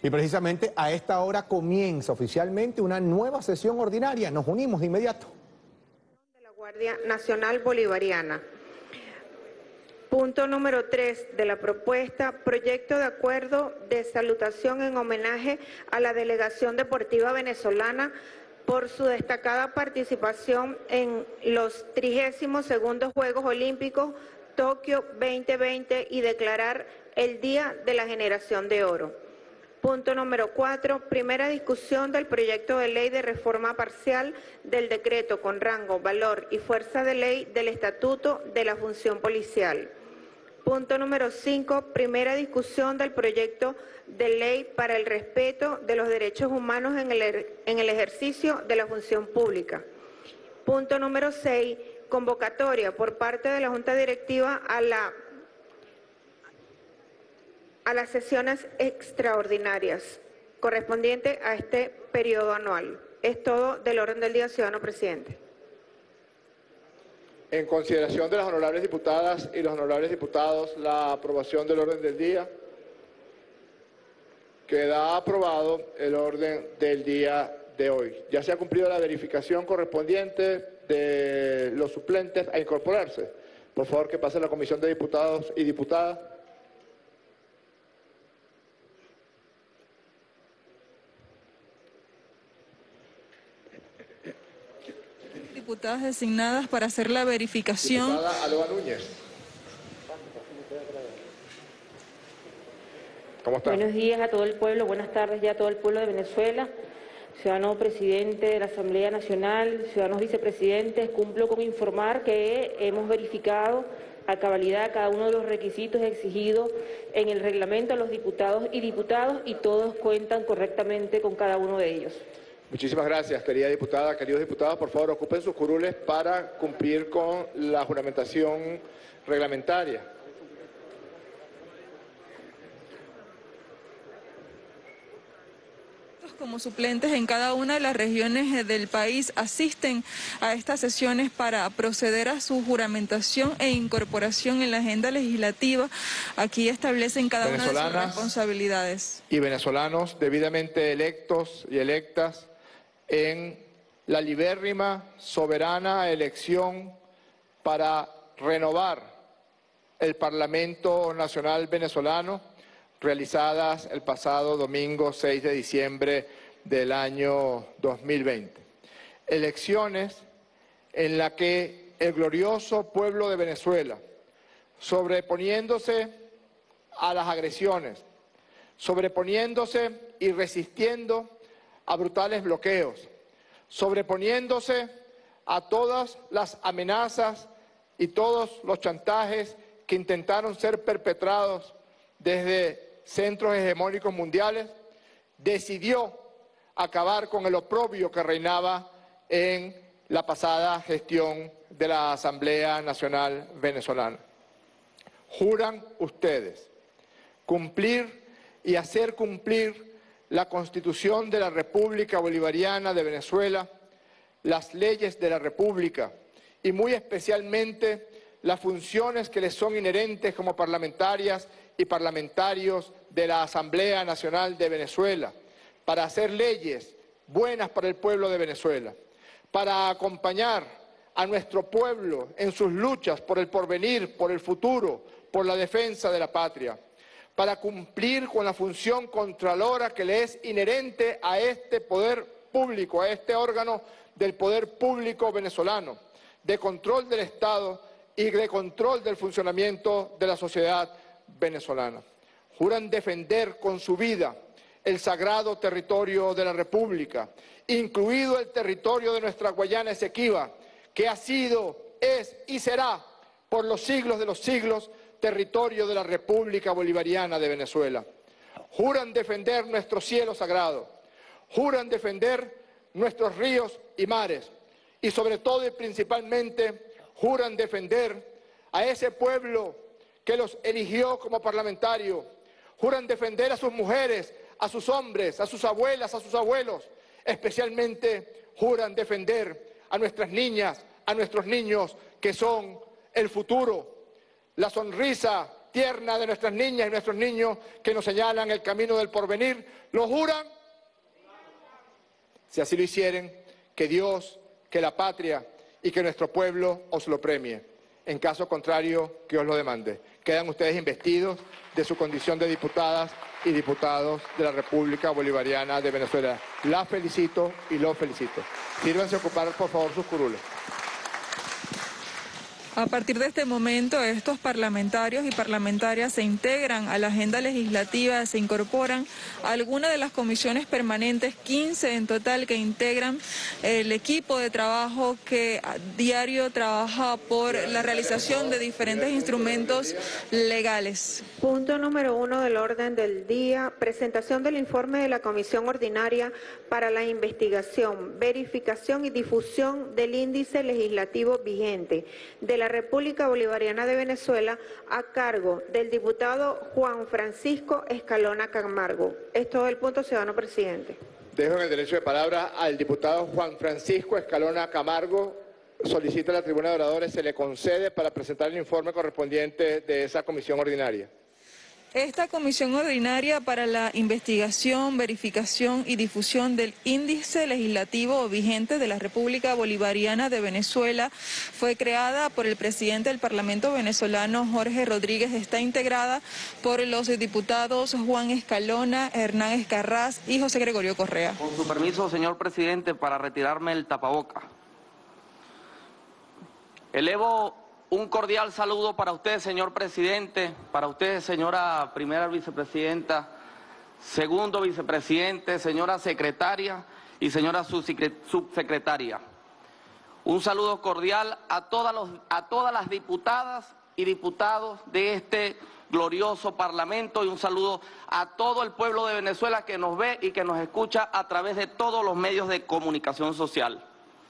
Y precisamente a esta hora comienza oficialmente una nueva sesión ordinaria. Nos unimos de inmediato. De la Guardia Nacional Bolivariana. Punto número 3 de la propuesta, proyecto de acuerdo de salutación en homenaje a la Delegación Deportiva Venezolana por su destacada participación en los 32º Juegos Olímpicos Tokio 2020 y declarar el Día de la Generación de Oro. Punto número 4, primera discusión del proyecto de ley de reforma parcial del decreto con rango, valor y fuerza de ley del Estatuto de la Función Policial. Punto número 5, primera discusión del proyecto de ley para el respeto de los derechos humanos en el ejercicio de la función pública. Punto número 6, convocatoria por parte de la Junta Directiva a las sesiones extraordinarias correspondientes a este periodo anual. Es todo del orden del día, ciudadano presidente. En consideración de las honorables diputadas y los honorables diputados, la aprobación del orden del día. Queda aprobado el orden del día de hoy. Ya se ha cumplido la verificación correspondiente de los suplentes a incorporarse. Por favor, que pase la comisión de diputados y diputadas. Diputadas designadas para hacer la verificación. Diputada Alba Núñez. ¿Cómo está? Buenos días a todo el pueblo, buenas tardes ya a todo el pueblo de Venezuela. Ciudadano presidente de la Asamblea Nacional, ciudadanos vicepresidentes, cumplo con informar que hemos verificado a cabalidad cada uno de los requisitos exigidos en el reglamento a los diputados y todos cuentan correctamente con cada uno de ellos. Muchísimas gracias, querida diputada, queridos diputados. Por favor, ocupen sus curules para cumplir con la juramentación reglamentaria. Como suplentes en cada una de las regiones del país asisten a estas sesiones para proceder a su juramentación e incorporación en la agenda legislativa. Aquí establecen cada una de sus responsabilidades. Y venezolanos debidamente electos y electas en la libérrima, soberana elección para renovar el Parlamento Nacional Venezolano, realizadas el pasado domingo 6 de diciembre del año 2020. Elecciones en las que el glorioso pueblo de Venezuela, sobreponiéndose a las agresiones, sobreponiéndose y resistiendo a brutales bloqueos, sobreponiéndose a todas las amenazas y todos los chantajes que intentaron ser perpetrados desde centros hegemónicos mundiales, decidió acabar con el oprobio que reinaba en la pasada gestión de la Asamblea Nacional Venezolana. Juran ustedes cumplir y hacer cumplir la Constitución de la República Bolivariana de Venezuela, las leyes de la República y muy especialmente las funciones que les son inherentes como parlamentarias y parlamentarios de la Asamblea Nacional de Venezuela, para hacer leyes buenas para el pueblo de Venezuela, para acompañar a nuestro pueblo en sus luchas por el porvenir, por el futuro, por la defensa de la patria, para cumplir con la función contralora que le es inherente a este poder público, a este órgano del poder público venezolano, de control del Estado y de control del funcionamiento de la sociedad venezolana. Juran defender con su vida el sagrado territorio de la República, incluido el territorio de nuestra Guayana Esequiba, que ha sido, es y será por los siglos de los siglos territorio de la República Bolivariana de Venezuela. Juran defender nuestro cielo sagrado, juran defender nuestros ríos y mares y sobre todo y principalmente juran defender a ese pueblo que los eligió como parlamentario, juran defender a sus mujeres, a sus hombres, a sus abuelas, a sus abuelos, especialmente juran defender a nuestras niñas, a nuestros niños que son el futuro, la sonrisa tierna de nuestras niñas y nuestros niños que nos señalan el camino del porvenir? ¿Lo juran? Si así lo hicieren, que Dios, que la patria y que nuestro pueblo os lo premie. En caso contrario, que os lo demande. Quedan ustedes investidos de su condición de diputadas y diputados de la República Bolivariana de Venezuela. La felicito y los felicito. Sírvanse a ocupar, por favor, sus curules. A partir de este momento, estos parlamentarios y parlamentarias se integran a la agenda legislativa, se incorporan a alguna de las comisiones permanentes, 15 en total, que integran el equipo de trabajo que a diario trabaja por la realización de diferentes instrumentos legales. Punto número 1 del orden del día, presentación del informe de la Comisión Ordinaria para la investigación, verificación y difusión del índice legislativo vigente de la República Bolivariana de Venezuela a cargo del diputado Juan Francisco Escalona Camargo. Es todo el punto, ciudadano presidente. Dejo en el derecho de palabra al diputado Juan Francisco Escalona Camargo. Solicita a la tribuna de oradores, se le concede para presentar el informe correspondiente de esa comisión ordinaria. Esta comisión ordinaria para la investigación, verificación y difusión del índice legislativo vigente de la República Bolivariana de Venezuela fue creada por el presidente del Parlamento venezolano, Jorge Rodríguez. Está integrada por los diputados Juan Escalona, Hernán Escarraz y José Gregorio Correa. Con su permiso, señor presidente, para retirarme el tapaboca. Elevo un cordial saludo para usted, señor presidente, para usted, señora primera vicepresidenta, segundo vicepresidente, señora secretaria y señora subsecretaria. Un saludo cordial a todas las diputadas y diputados de este glorioso Parlamento y un saludo a todo el pueblo de Venezuela que nos ve y que nos escucha a través de todos los medios de comunicación social.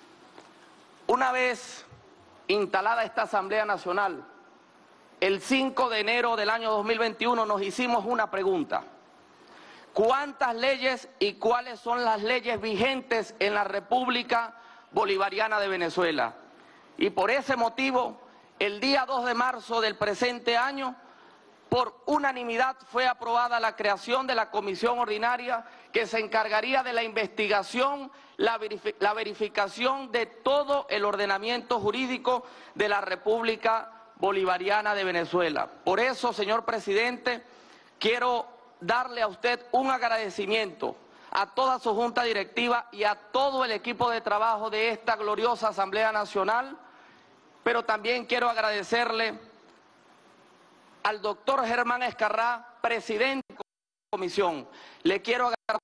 Una vez instalada esta Asamblea Nacional, el 5 de enero del año 2021 nos hicimos una pregunta: ¿cuántas leyes y cuáles son las leyes vigentes en la República Bolivariana de Venezuela? Y por ese motivo, el día 2 de marzo del presente año, por unanimidad fue aprobada la creación de la comisión ordinaria que se encargaría de la investigación, la verificación de todo el ordenamiento jurídico de la República Bolivariana de Venezuela. Por eso, señor presidente, quiero darle a usted un agradecimiento a toda su junta directiva y a todo el equipo de trabajo de esta gloriosa Asamblea Nacional, pero también quiero agradecerle al doctor Germán Escarraz, presidente de la comisión. Le quiero agradecer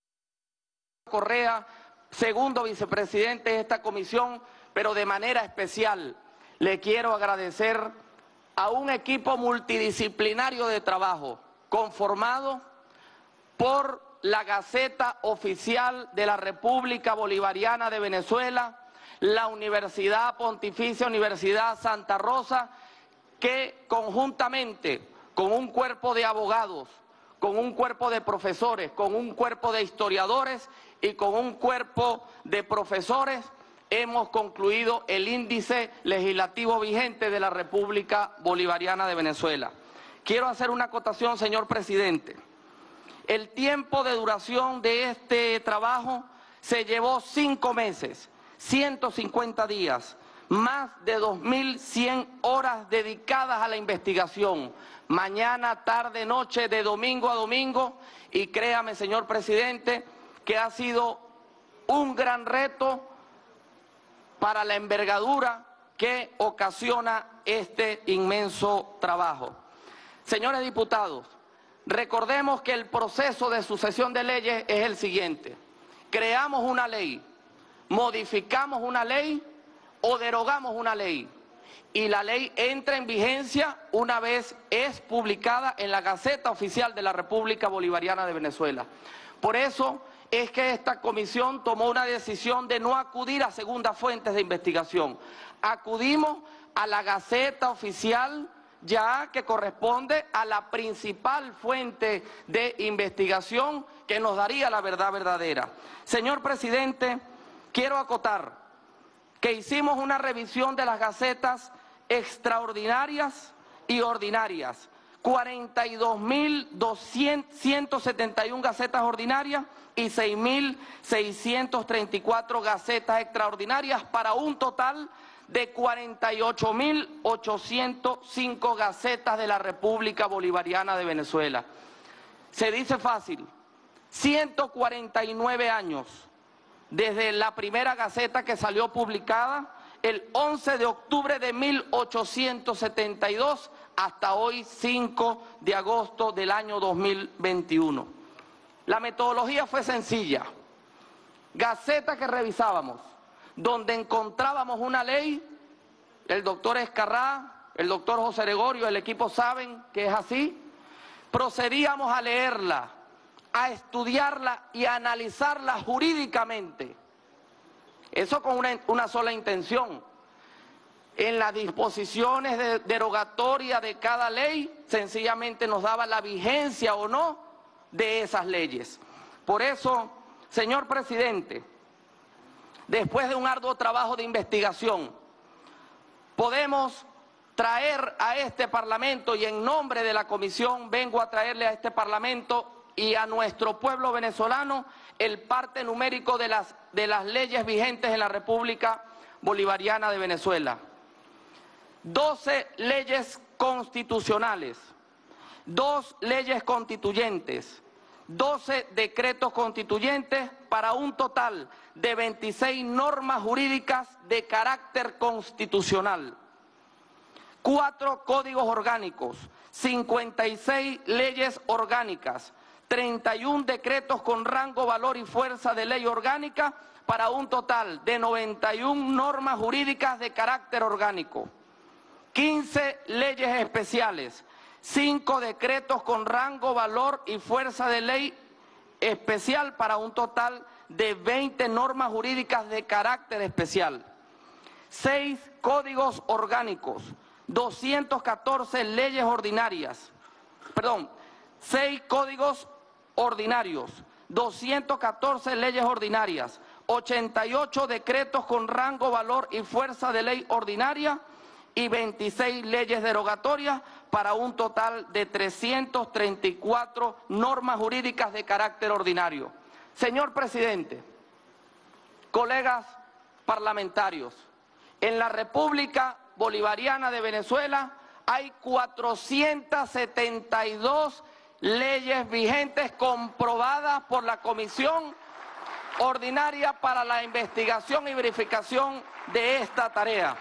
a Correa, segundo vicepresidente de esta comisión, pero de manera especial le quiero agradecer a un equipo multidisciplinario de trabajo conformado por la Gaceta Oficial de la República Bolivariana de Venezuela, la Universidad Pontificia Universidad Santa Rosa, que conjuntamente con un cuerpo de abogados, con un cuerpo de profesores, con un cuerpo de historiadores y con un cuerpo de profesores, hemos concluido el índice legislativo vigente de la República Bolivariana de Venezuela. Quiero hacer una acotación, señor presidente. El tiempo de duración de este trabajo se llevó 5 meses, 150 días, más de 2.100 horas dedicadas a la investigación, mañana, tarde, noche, de domingo a domingo, y créame, señor presidente, que ha sido un gran reto para la envergadura que ocasiona este inmenso trabajo. Señores diputados, recordemos que el proceso de sucesión de leyes es el siguiente: creamos una ley, modificamos una ley o derogamos una ley, y la ley entra en vigencia una vez es publicada en la Gaceta Oficial de la República Bolivariana de Venezuela. Por eso es que esta comisión tomó una decisión de no acudir a segundas fuentes de investigación. Acudimos a la Gaceta Oficial, ya que corresponde a la principal fuente de investigación que nos daría la verdad verdadera. Señor presidente, quiero acotar que hicimos una revisión de las gacetas extraordinarias y ordinarias, 42.171 gacetas ordinarias y 6.634 gacetas extraordinarias, para un total de 48.805 gacetas de la República Bolivariana de Venezuela. Se dice fácil, 149 años desde la primera gaceta que salió publicada el 11 de octubre de 1872 hasta hoy 5 de agosto del año 2021. La metodología fue sencilla. Gaceta que revisábamos, donde encontrábamos una ley, el doctor Escarrá, el doctor José Gregorio, el equipo saben que es así, procedíamos a leerla, a estudiarla y a analizarla jurídicamente. Eso con una sola intención. En las disposiciones derogatorias de cada ley, sencillamente nos daba la vigencia o no de esas leyes. Por eso, señor presidente, después de un arduo trabajo de investigación, podemos traer a este Parlamento, y en nombre de la Comisión vengo a traerle a este Parlamento y a nuestro pueblo venezolano el parte numérico de las leyes vigentes en la República Bolivariana de Venezuela. 12 leyes constitucionales, 2 leyes constituyentes, 12 decretos constituyentes, para un total de 26 normas jurídicas de carácter constitucional, 4 códigos orgánicos, 56 leyes orgánicas, 31 decretos con rango, valor y fuerza de ley orgánica, para un total de 91 normas jurídicas de carácter orgánico, 15 leyes especiales, 5 decretos con rango, valor y fuerza de ley especial, para un total de 20 normas jurídicas de carácter especial, 6 códigos orgánicos, 214 leyes ordinarias, 6 códigos ordinarios, 214 leyes ordinarias, 88 decretos con rango, valor y fuerza de ley ordinaria y 26 leyes derogatorias, para un total de 334 normas jurídicas de carácter ordinario. Señor presidente, colegas parlamentarios, en la República Bolivariana de Venezuela hay 472 leyes vigentes comprobadas por la Comisión Ordinaria para la investigación y verificación de esta tarea.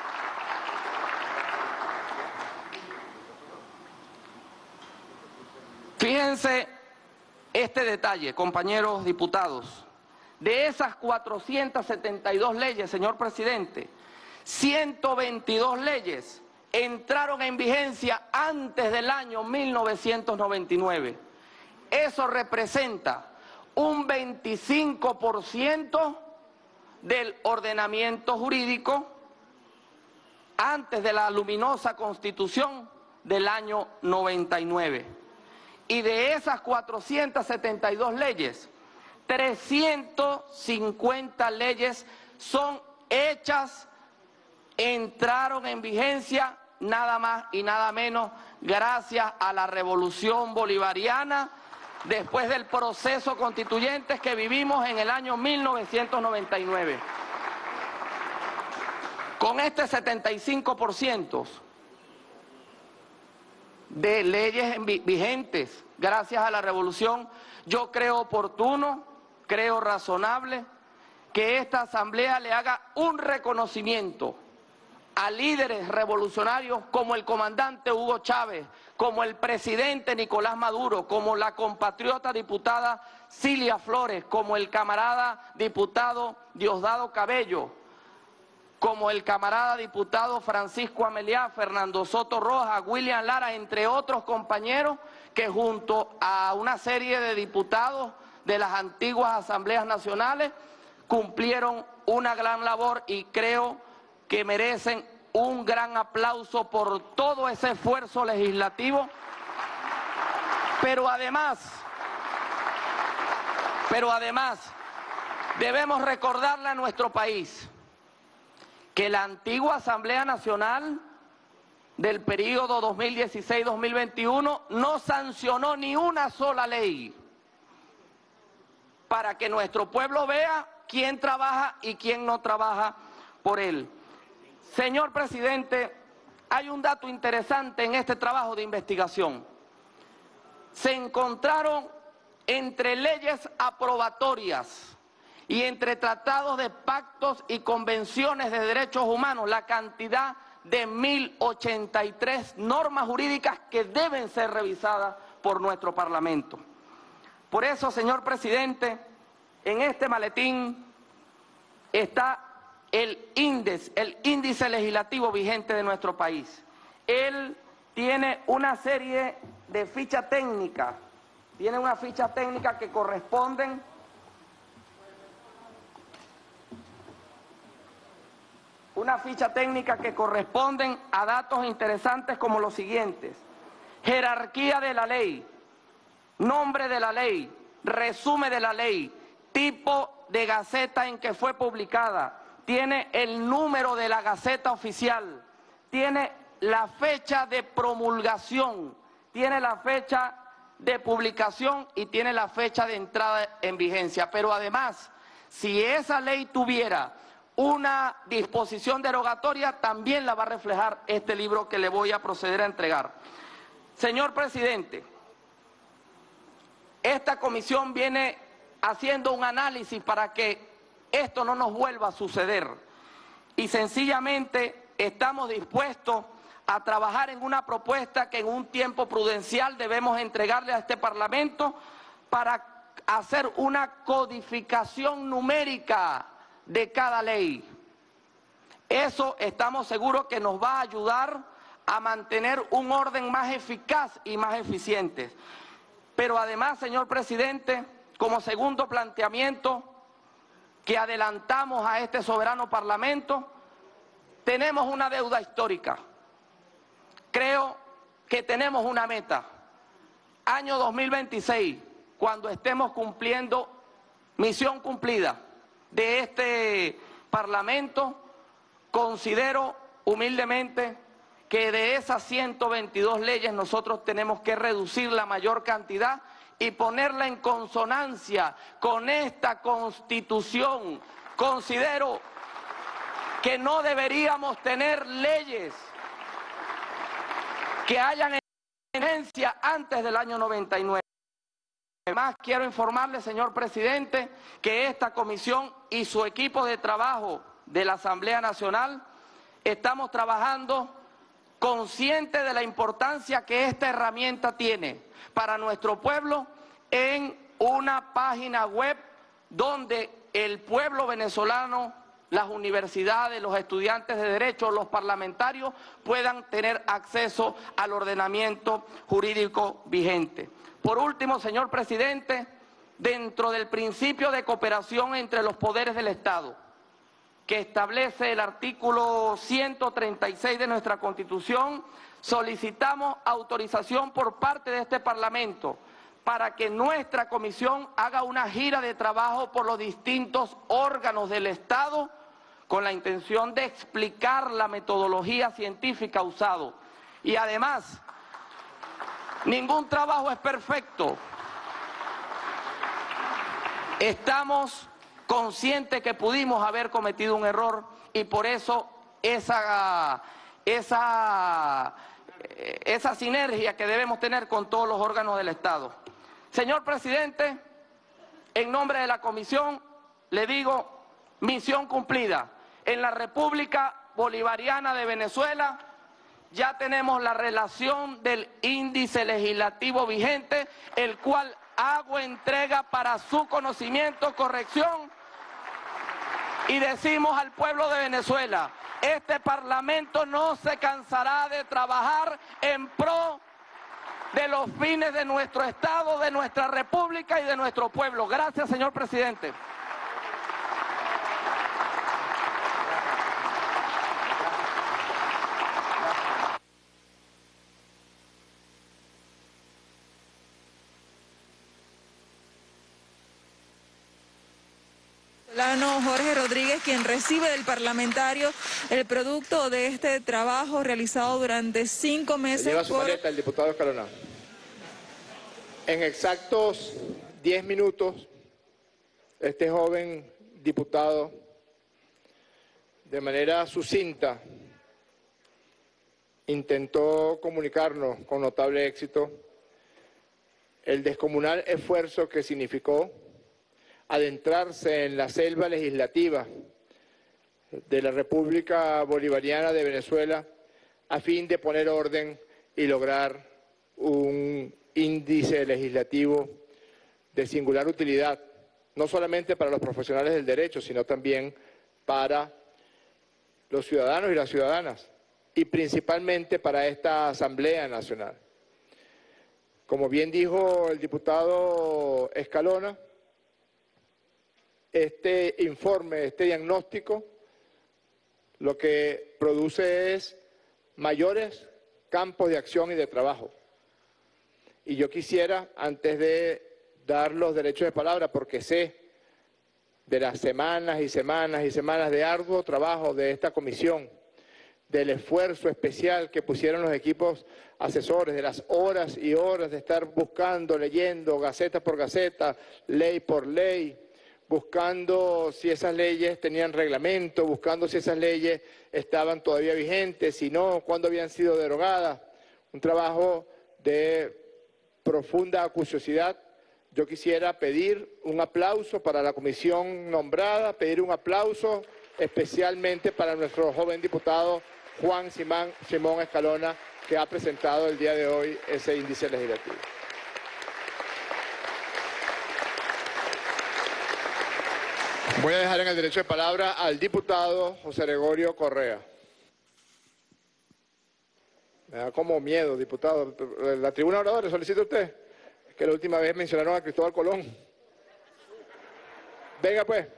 Fíjense este detalle, compañeros diputados. De esas 472 leyes, señor presidente, 122 leyes entraron en vigencia antes del año 1999. Eso representa un 25% del ordenamiento jurídico antes de la luminosa Constitución del año 99. Y de esas 472 leyes, 350 leyes son hechas, entraron en vigencia nada más y nada menos gracias a la Revolución Bolivariana, después del proceso constituyente que vivimos en el año 1999. Con este 75% de leyes vigentes, gracias a la revolución, yo creo oportuno, creo razonable que esta Asamblea le haga un reconocimiento a líderes revolucionarios como el comandante Hugo Chávez, como el presidente Nicolás Maduro, como la compatriota diputada Cilia Flores, como el camarada diputado Diosdado Cabello, como el camarada diputado Francisco Ameliá, Fernando Soto Rojas, William Lara, entre otros compañeros que junto a una serie de diputados de las antiguas asambleas nacionales cumplieron una gran labor y creo que merecen un gran aplauso por todo ese esfuerzo legislativo. Pero además, debemos recordarle a nuestro país que la antigua Asamblea Nacional del periodo 2016-2021 no sancionó ni una sola ley para que nuestro pueblo vea quién trabaja y quién no trabaja por él. Señor presidente, hay un dato interesante en este trabajo de investigación. Se encontraron entre leyes aprobatorias y entre tratados de pactos y convenciones de derechos humanos la cantidad de 1083 normas jurídicas que deben ser revisadas por nuestro Parlamento. Por eso, señor presidente, en este maletín está el índice legislativo vigente de nuestro país. Él tiene una serie de fichas técnicas, que corresponden a datos interesantes como los siguientes: jerarquía de la ley, nombre de la ley, resumen de la ley, tipo de gaceta en que fue publicada, tiene el número de la Gaceta Oficial, tiene la fecha de promulgación, tiene la fecha de publicación y tiene la fecha de entrada en vigencia. Pero además, si esa ley tuviera una disposición derogatoria, también la va a reflejar este libro que le voy a proceder a entregar. Señor presidente, esta comisión viene haciendo un análisis para que esto no nos vuelva a suceder y sencillamente estamos dispuestos a trabajar en una propuesta que en un tiempo prudencial debemos entregarle a este Parlamento para hacer una codificación numérica de cada ley. Eso estamos seguros que nos va a ayudar a mantener un orden más eficaz y más eficiente. Pero además, señor presidente, como segundo planteamiento que adelantamos a este soberano Parlamento, tenemos una deuda histórica. Creo que tenemos una meta. Año 2026, cuando estemos cumpliendo misión cumplida de este Parlamento, considero humildemente que de esas 122 leyes nosotros tenemos que reducir la mayor cantidad y ponerla en consonancia con esta Constitución. Considero que no deberíamos tener leyes que hayan en vigencia antes del año 99. Además, quiero informarle, señor presidente, que esta comisión y su equipo de trabajo de la Asamblea Nacional estamos trabajando conscientes de la importancia que esta herramienta tiene para nuestro pueblo en una página web donde el pueblo venezolano, las universidades, los estudiantes de Derecho, los parlamentarios puedan tener acceso al ordenamiento jurídico vigente. Por último, señor presidente, dentro del principio de cooperación entre los poderes del Estado, que establece el artículo 136 de nuestra Constitución, solicitamos autorización por parte de este Parlamento para que nuestra comisión haga una gira de trabajo por los distintos órganos del Estado con la intención de explicar la metodología científica usada. Y además, ningún trabajo es perfecto. Estamos conscientes que pudimos haber cometido un error y por eso esa sinergia que debemos tener con todos los órganos del Estado. Señor presidente, en nombre de la comisión le digo, misión cumplida. En la República Bolivariana de Venezuela ya tenemos la relación del índice legislativo vigente, el cual hago entrega para su conocimiento, corrección, y decimos al pueblo de Venezuela, este Parlamento no se cansará de trabajar en pro de los fines de nuestro Estado, de nuestra República y de nuestro pueblo. Gracias, señor presidente. Jorge Rodríguez, quien recibe del parlamentario el producto de este trabajo realizado durante 5 meses. Lleva su maleta el diputado Escalona. En exactos 10 minutos, este joven diputado, de manera sucinta, intentó comunicarnos con notable éxito el descomunal esfuerzo que significó adentrarse en la selva legislativa de la República Bolivariana de Venezuela a fin de poner orden y lograr un índice legislativo de singular utilidad, no solamente para los profesionales del derecho, sino también para los ciudadanos y las ciudadanas, y principalmente para esta Asamblea Nacional. Como bien dijo el diputado Escalona, este informe, este diagnóstico, lo que produce es mayores campos de acción y de trabajo. Y yo quisiera, antes de dar los derechos de palabra, porque sé de las semanas y semanas y semanas de arduo trabajo de esta comisión, del esfuerzo especial que pusieron los equipos asesores, de las horas y horas de estar buscando, leyendo, gaceta por gaceta, ley por ley, buscando si esas leyes tenían reglamento, buscando si esas leyes estaban todavía vigentes, si no, cuándo habían sido derogadas. Un trabajo de profunda acuciosidad. Yo quisiera pedir un aplauso para la comisión nombrada, pedir un aplauso especialmente para nuestro joven diputado Juan Simón Escalona, que ha presentado el día de hoy ese índice legislativo. Voy a dejar en el derecho de palabra al diputado José Gregorio Correa. Me da como miedo, diputado. La tribuna oradora, ¿le solicita usted? Es que la última vez mencionaron a Cristóbal Colón. Venga pues.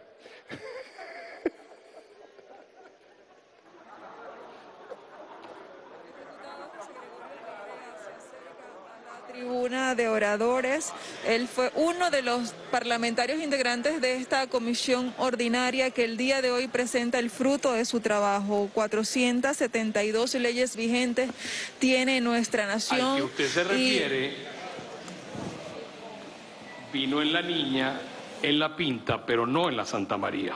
Tribuna de oradores. Él fue uno de los parlamentarios integrantes de esta comisión ordinaria que el día de hoy presenta el fruto de su trabajo. 472 leyes vigentes tiene nuestra nación. Al que usted se refiere, vino en la Niña, en la Pinta, pero no en la Santa María.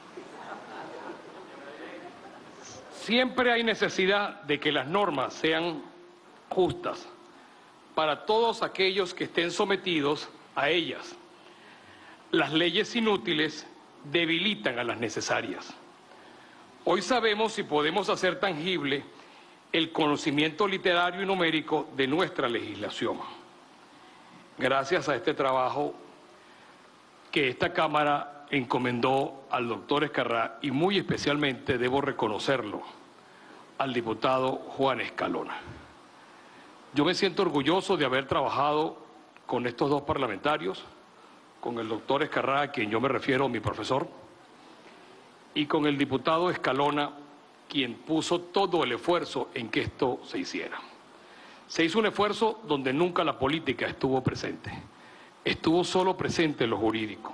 Siempre hay necesidad de que las normas sean justas para todos aquellos que estén sometidos a ellas. Las leyes inútiles debilitan a las necesarias. Hoy sabemos y podemos hacer tangible el conocimiento literario y numérico de nuestra legislación. Gracias a este trabajo que esta Cámara encomendó al doctor Escarrá y muy especialmente, debo reconocerlo, al diputado Juan Escalona. Yo me siento orgulloso de haber trabajado con estos dos parlamentarios, con el doctor Escarrá, a quien yo me refiero, mi profesor, y con el diputado Escalona, quien puso todo el esfuerzo en que esto se hiciera. Se hizo un esfuerzo donde nunca la política estuvo presente, estuvo solo presente lo jurídico.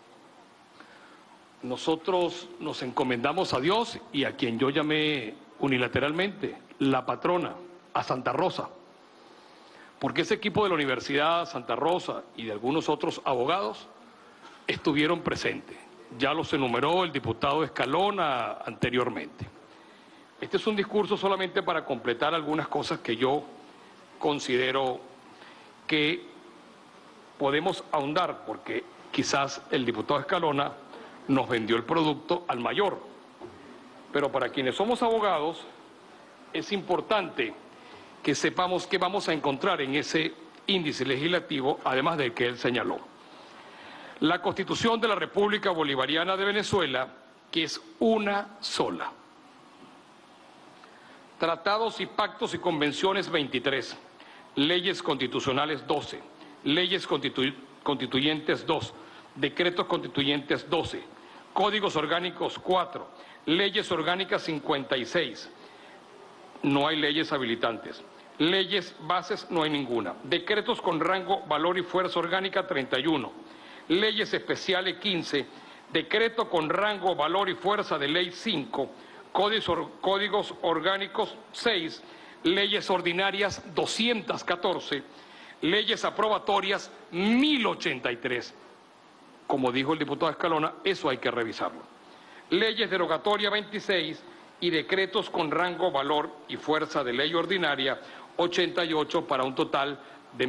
Nosotros nos encomendamos a Dios y a quien yo llamé unilateralmente la patrona, a Santa Rosa, porque ese equipo de la Universidad Santa Rosa y de algunos otros abogados estuvieron presentes. Ya los enumeró el diputado Escalona anteriormente. Este es un discurso solamente para completar algunas cosas que yo considero que podemos ahondar, porque quizás el diputado Escalona nos vendió el producto al mayor. Pero para quienes somos abogados es importante que sepamos qué vamos a encontrar en ese índice legislativo, además del que él señaló. La Constitución de la República Bolivariana de Venezuela, que es una sola. Tratados y pactos y convenciones 23, leyes constitucionales 12, leyes constituyentes 2, decretos constituyentes 12, códigos orgánicos 4, leyes orgánicas 56, no hay leyes habilitantes. Leyes bases no hay ninguna. Decretos con rango, valor y fuerza orgánica 31. Leyes especiales 15. decreto con rango, valor y fuerza de ley 5, códigos orgánicos 6, leyes ordinarias 214, leyes aprobatorias 1083. Como dijo el diputado Escalona, eso hay que revisarlo. Leyes derogatorias 26 y decretos con rango, valor y fuerza de ley ordinaria 88 para un total de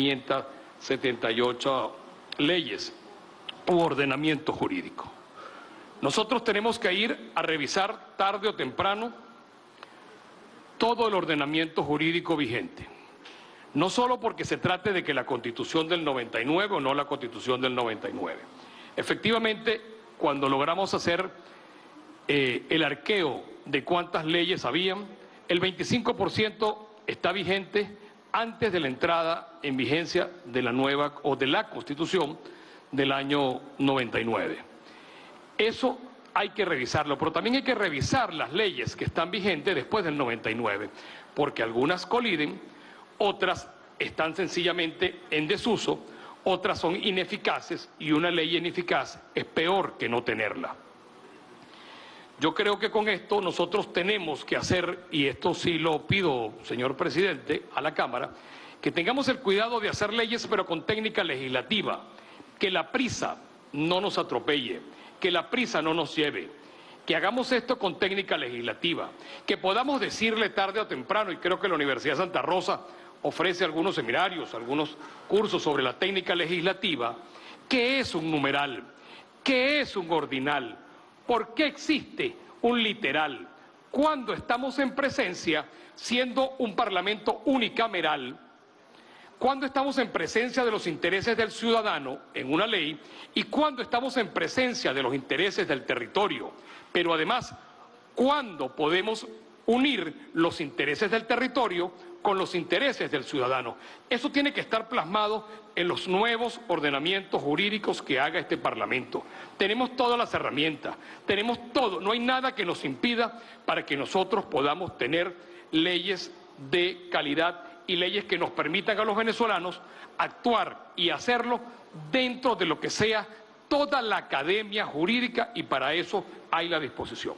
1578 leyes u ordenamiento jurídico. Nosotros tenemos que ir a revisar tarde o temprano todo el ordenamiento jurídico vigente. No solo porque se trate de que la Constitución del 99 o no la Constitución del 99. Efectivamente, cuando logramos hacer el arqueo de cuántas leyes habían, el 25% está vigente antes de la entrada en vigencia de la nueva o de la Constitución del año 99. Eso hay que revisarlo, pero también hay que revisar las leyes que están vigentes después del 99, porque algunas coliden, otras están sencillamente en desuso, otras son ineficaces y una ley ineficaz es peor que no tenerla. Yo creo que con esto nosotros tenemos que hacer, y esto sí lo pido, señor presidente, a la Cámara, que tengamos el cuidado de hacer leyes pero con técnica legislativa, que la prisa no nos atropelle, que la prisa no nos lleve, que hagamos esto con técnica legislativa, que podamos decirle tarde o temprano, y creo que la Universidad de Santa Rosa ofrece algunos seminarios, algunos cursos sobre la técnica legislativa, qué es un numeral, qué es un ordinal, por qué existe un literal, cuando estamos en presencia, siendo un parlamento unicameral, cuando estamos en presencia de los intereses del ciudadano en una ley y cuando estamos en presencia de los intereses del territorio, pero además cuando podemos unir los intereses del territorio con los intereses del ciudadano. Eso tiene que estar plasmado en los nuevos ordenamientos jurídicos que haga este Parlamento. Tenemos todas las herramientas, tenemos todo, no hay nada que nos impida para que nosotros podamos tener leyes de calidad y leyes que nos permitan a los venezolanos actuar y hacerlo dentro de lo que sea toda la academia jurídica, y para eso hay la disposición.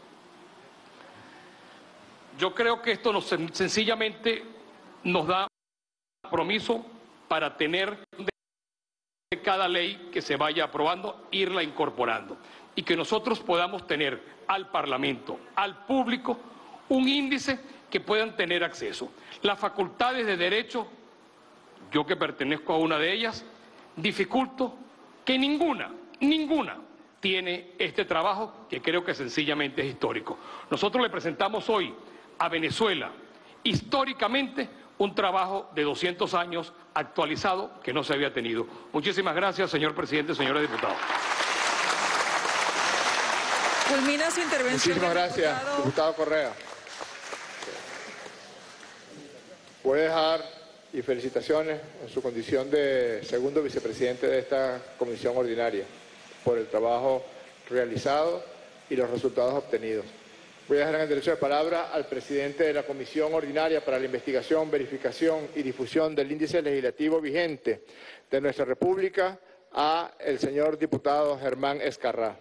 Yo creo que esto sencillamente nos da compromiso para tener de cada ley que se vaya aprobando, irla incorporando, y que nosotros podamos tener al Parlamento, al público, un índice que puedan tener acceso. Las facultades de derecho, yo que pertenezco a una de ellas, dificulto que ninguna tiene este trabajo que creo que sencillamente es histórico. Nosotros le presentamos hoy a Venezuela, históricamente, un trabajo de 200 años actualizado que no se había tenido. Muchísimas gracias, señor presidente, señores diputados. Culmina su intervención. Muchísimas gracias, diputado Correa. Voy a dejar, y felicitaciones en su condición de segundo vicepresidente de esta comisión ordinaria, por el trabajo realizado y los resultados obtenidos. Voy a dejar en el derecho de palabra al presidente de la Comisión Ordinaria para la Investigación, Verificación y Difusión del Índice Legislativo vigente de nuestra República, a el señor diputado Germán Escarrá.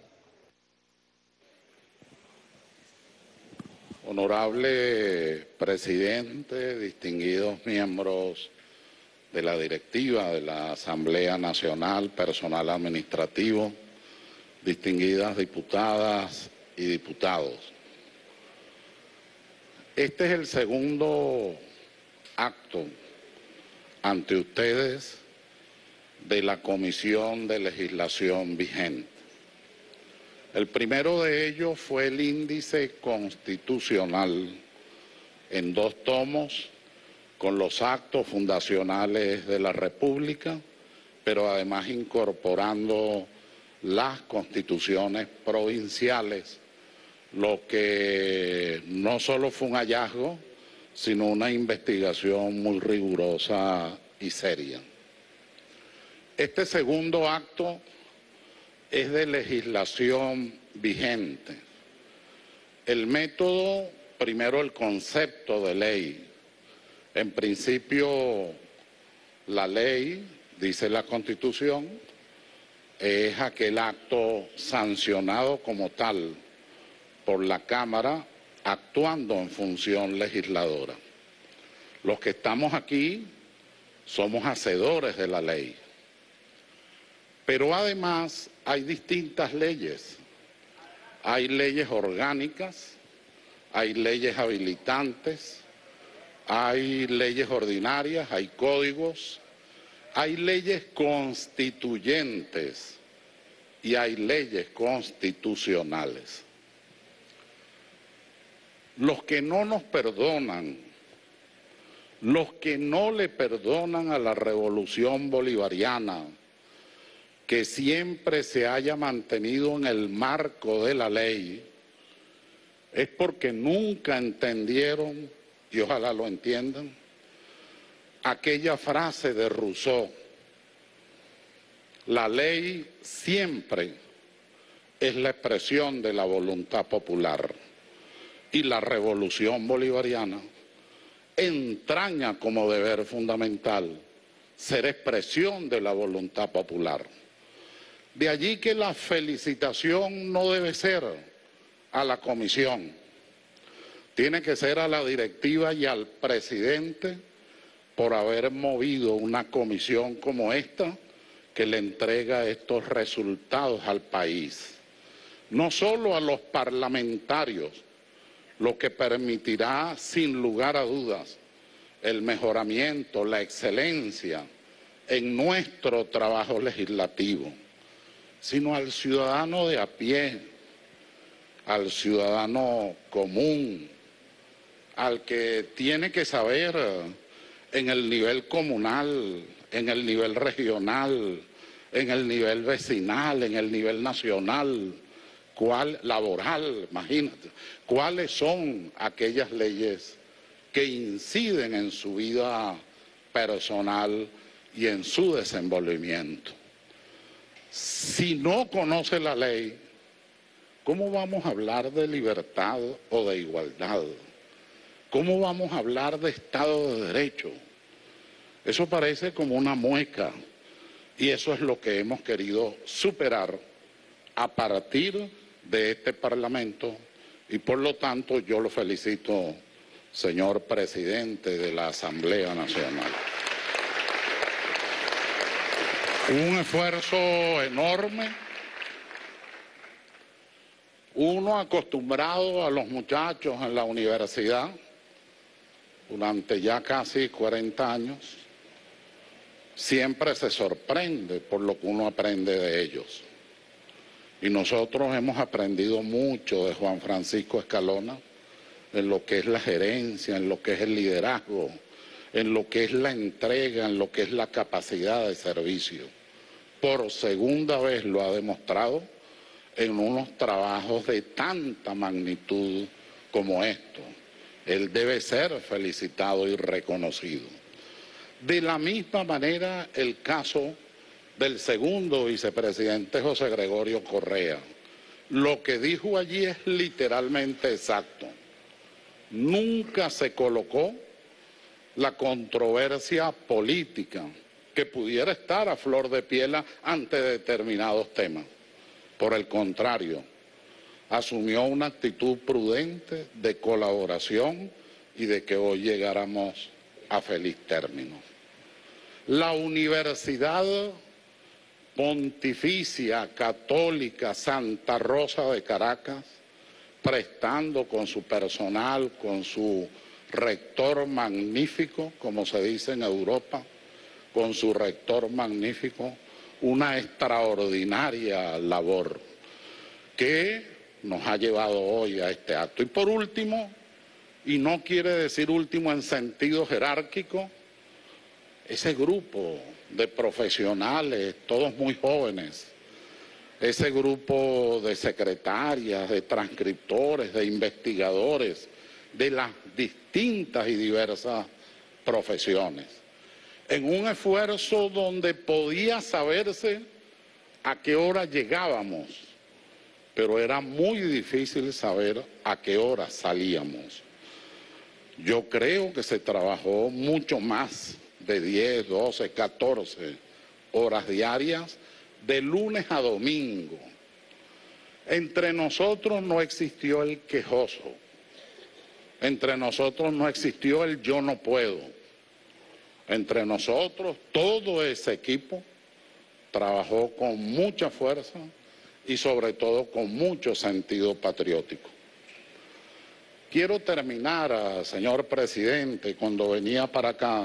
Honorable presidente, distinguidos miembros de la directiva de la Asamblea Nacional, personal administrativo, distinguidas diputadas y diputados. Este es el segundo acto ante ustedes de la Comisión de Legislación vigente. El primero de ellos fue el índice constitucional en 2 tomos con los actos fundacionales de la República, pero además incorporando las constituciones provinciales, lo que no solo fue un hallazgo, sino una investigación muy rigurosa y seria. Este segundo acto es de legislación vigente. El método, primero el concepto de ley. En principio, la ley, dice la Constitución, es aquel acto sancionado como tal por la Cámara, actuando en función legisladora. Los que estamos aquí somos hacedores de la ley. Pero además hay distintas leyes. Hay leyes orgánicas, hay leyes habilitantes, hay leyes ordinarias, hay códigos, hay leyes constituyentes y hay leyes constitucionales. Los que no nos perdonan, los que no le perdonan a la revolución bolivariana, que siempre se haya mantenido en el marco de la ley, es porque nunca entendieron, y ojalá lo entiendan, aquella frase de Rousseau: la ley siempre es la expresión de la voluntad popular, y la revolución bolivariana entraña como deber fundamental ser expresión de la voluntad popular. De allí que la felicitación no debe ser a la comisión, tiene que ser a la directiva y al presidente por haber movido una comisión como esta que le entrega estos resultados al país. No solo a los parlamentarios, lo que permitirá sin lugar a dudas el mejoramiento, la excelencia en nuestro trabajo legislativo, sino al ciudadano de a pie, al ciudadano común, al que tiene que saber en el nivel comunal, en el nivel regional, en el nivel vecinal, en el nivel nacional, laboral, imagínate, cuáles son aquellas leyes que inciden en su vida personal y en su desenvolvimiento. Si no conoce la ley, ¿cómo vamos a hablar de libertad o de igualdad? ¿Cómo vamos a hablar de Estado de Derecho? Eso parece como una mueca, y eso es lo que hemos querido superar a partir de este Parlamento, y por lo tanto yo lo felicito, señor presidente de la Asamblea Nacional. Un esfuerzo enorme, uno acostumbrado a los muchachos en la universidad durante ya casi 40 años, siempre se sorprende por lo que uno aprende de ellos. Y nosotros hemos aprendido mucho de Juan Francisco Escalona en lo que es la gerencia, en lo que es el liderazgo, en lo que es la entrega, en lo que es la capacidad de servicio. Por segunda vez lo ha demostrado en unos trabajos de tanta magnitud como esto. Él debe ser felicitado y reconocido. De la misma manera, el caso del segundo vicepresidente José Gregorio Correa. Lo que dijo allí es literalmente exacto. Nunca se colocó la controversia política que pudiera estar a flor de piel ante determinados temas. Por el contrario, asumió una actitud prudente de colaboración y de que hoy llegáramos a feliz término. La Universidad Pontificia Católica Santa Rosa de Caracas, prestando con su personal, con su rector magnífico, como se dice en Europa, con su rector magnífico, una extraordinaria labor que nos ha llevado hoy a este acto. Y por último, y no quiere decir último en sentido jerárquico, ese grupo de profesionales, todos muy jóvenes, ese grupo de secretarias, de transcriptores, de investigadores, de las distintas y diversas profesiones, en un esfuerzo donde podía saberse a qué hora llegábamos, pero era muy difícil saber a qué hora salíamos. Yo creo que se trabajó mucho más de 10, 12, 14 horas diarias de lunes a domingo. Entre nosotros no existió el quejoso, entre nosotros no existió el yo no puedo, entre nosotros todo ese equipo trabajó con mucha fuerza y sobre todo con mucho sentido patriótico. Quiero terminar, señor presidente, cuando venía para acá,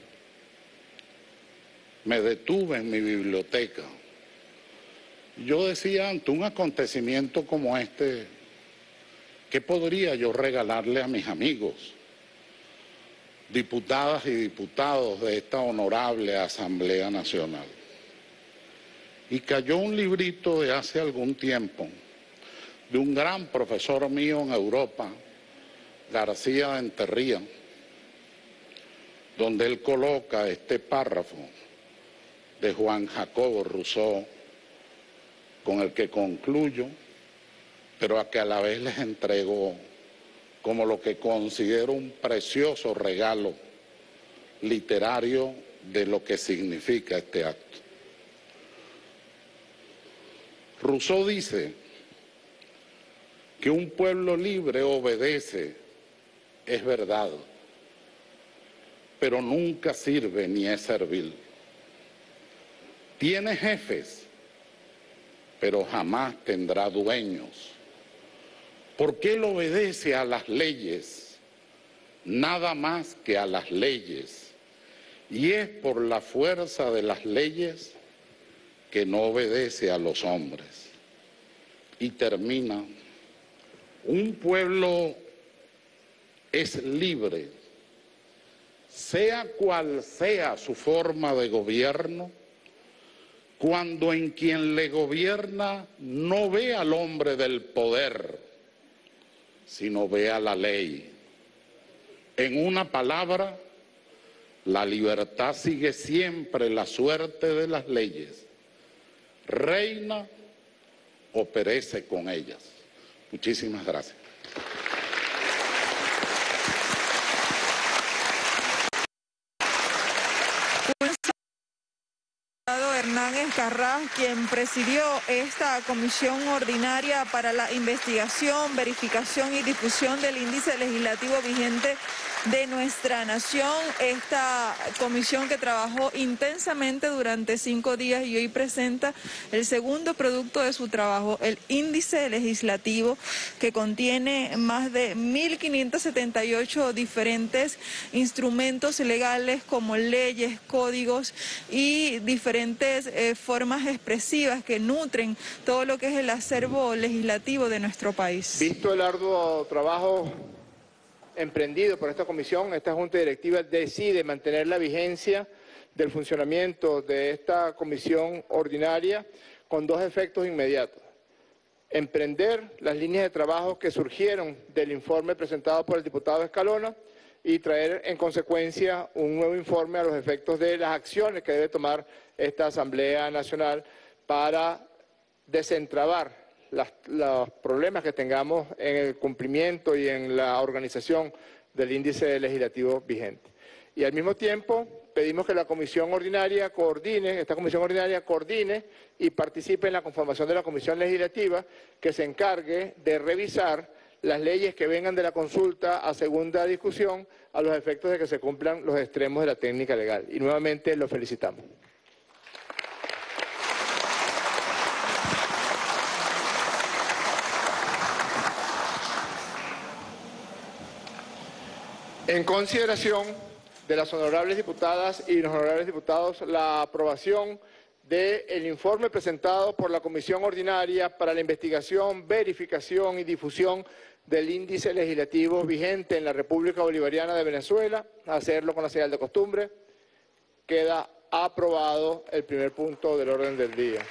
me detuve en mi biblioteca. Yo decía, ante un acontecimiento como este, ¿qué podría yo regalarle a mis amigos, diputadas y diputados de esta honorable Asamblea Nacional? Y cayó un librito de hace algún tiempo, de un gran profesor mío en Europa, García de Enterría, donde él coloca este párrafo de Juan Jacobo Rousseau, con el que concluyo, pero a que a la vez les entrego como lo que considero un precioso regalo literario de lo que significa este acto. Rousseau dice que un pueblo libre obedece, es verdad, pero nunca sirve ni es servil. Tiene jefes, pero jamás tendrá dueños. Porque él obedece a las leyes, nada más que a las leyes. Y es por la fuerza de las leyes que no obedece a los hombres. Y termina, un pueblo es libre, sea cual sea su forma de gobierno, cuando en quien le gobierna no ve al hombre del poder, sino ve a la ley. En una palabra, la libertad sigue siempre la suerte de las leyes, reina o perece con ellas. Muchísimas gracias. Hernán Escarraz, quien presidió esta comisión ordinaria para la investigación, verificación y difusión del índice legislativo vigente de nuestra nación. Esta comisión que trabajó intensamente durante 5 días y hoy presenta el segundo producto de su trabajo, el índice legislativo, que contiene más de 1.578 diferentes instrumentos legales como leyes, códigos y diferentes formas expresivas que nutren todo lo que es el acervo legislativo de nuestro país. Visto el arduo trabajo emprendido por esta comisión, esta Junta Directiva decide mantener la vigencia del funcionamiento de esta comisión ordinaria con 2 efectos inmediatos. Emprender las líneas de trabajo que surgieron del informe presentado por el diputado Escalona y traer en consecuencia un nuevo informe a los efectos de las acciones que debe tomar esta Asamblea Nacional para desentrabar los problemas que tengamos en el cumplimiento y en la organización del índice legislativo vigente. Y al mismo tiempo pedimos que la comisión ordinaria coordine, y participe en la conformación de la comisión legislativa que se encargue de revisar las leyes que vengan de la consulta a segunda discusión a los efectos de que se cumplan los extremos de la técnica legal. Y nuevamente lo felicitamos. En consideración de las honorables diputadas y los honorables diputados, la aprobación del informe presentado por la Comisión Ordinaria para la Investigación, Verificación y Difusión del Índice Legislativo vigente en la República Bolivariana de Venezuela, hacerlo con la señal de costumbre, queda aprobado el primer punto del orden del día.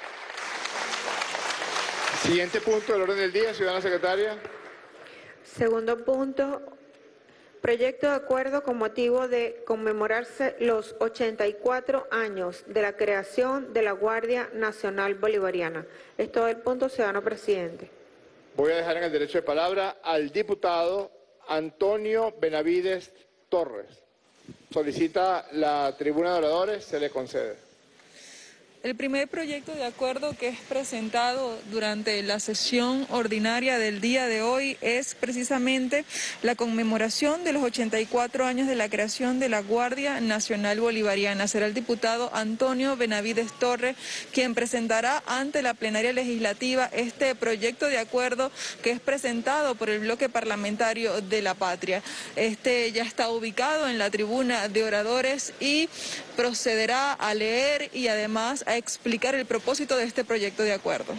Siguiente punto del orden del día, ciudadana secretaria. Segundo punto. Proyecto de acuerdo con motivo de conmemorarse los 84 años de la creación de la Guardia Nacional Bolivariana. Es todo el punto, ciudadano presidente. Voy a dejar en el derecho de palabra al diputado Antonio Benavides Torres. Solicita la tribuna de oradores, se le concede. El primer proyecto de acuerdo que es presentado durante la sesión ordinaria del día de hoy es precisamente la conmemoración de los 84 años de la creación de la Guardia Nacional Bolivariana. Será el diputado Antonio Benavides Torres quien presentará ante la plenaria legislativa este proyecto de acuerdo que es presentado por el bloque parlamentario de la Patria. Este ya está ubicado en la tribuna de oradores y procederá a leer y además a explicar el propósito de este proyecto de acuerdo.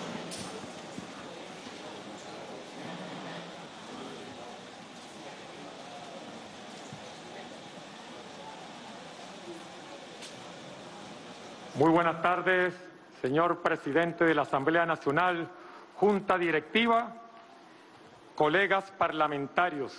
Muy buenas tardes, señor presidente de la Asamblea Nacional, Junta Directiva, colegas parlamentarios.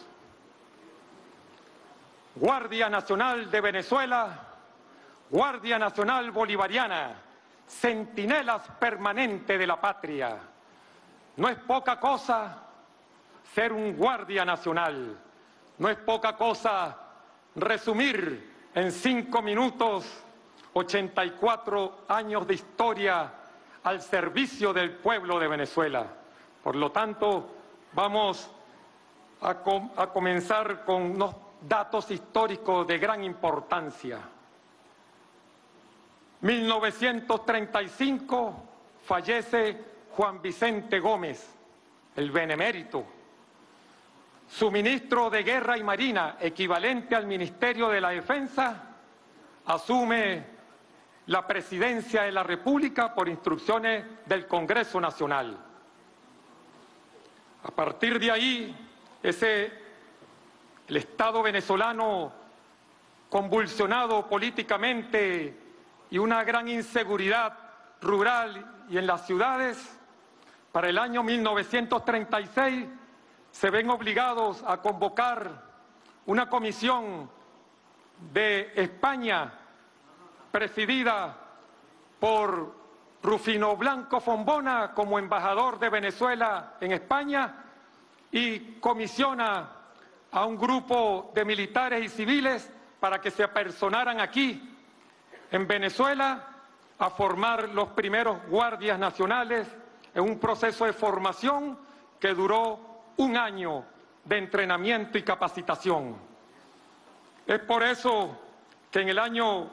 Guardia Nacional de Venezuela, Guardia Nacional Bolivariana, centinelas permanentes de la patria. No es poca cosa ser un guardia nacional, no es poca cosa resumir en 5 minutos 84 años de historia al servicio del pueblo de Venezuela. Por lo tanto, vamos a comenzar con unos datos históricos de gran importancia. 1935 fallece Juan Vicente Gómez, el benemérito. Su ministro de Guerra y Marina, equivalente al Ministerio de la Defensa, asume la presidencia de la República por instrucciones del Congreso Nacional. A partir de ahí, el Estado venezolano, convulsionado políticamente y una gran inseguridad rural y en las ciudades, para el año 1936 se ven obligados a convocar una comisión de España presidida por Rufino Blanco Fombona como embajador de Venezuela en España y comisiona a un grupo de militares y civiles para que se apersonaran aquí en Venezuela a formar los primeros guardias nacionales en un proceso de formación que duró 1 año de entrenamiento y capacitación. Es por eso que en el año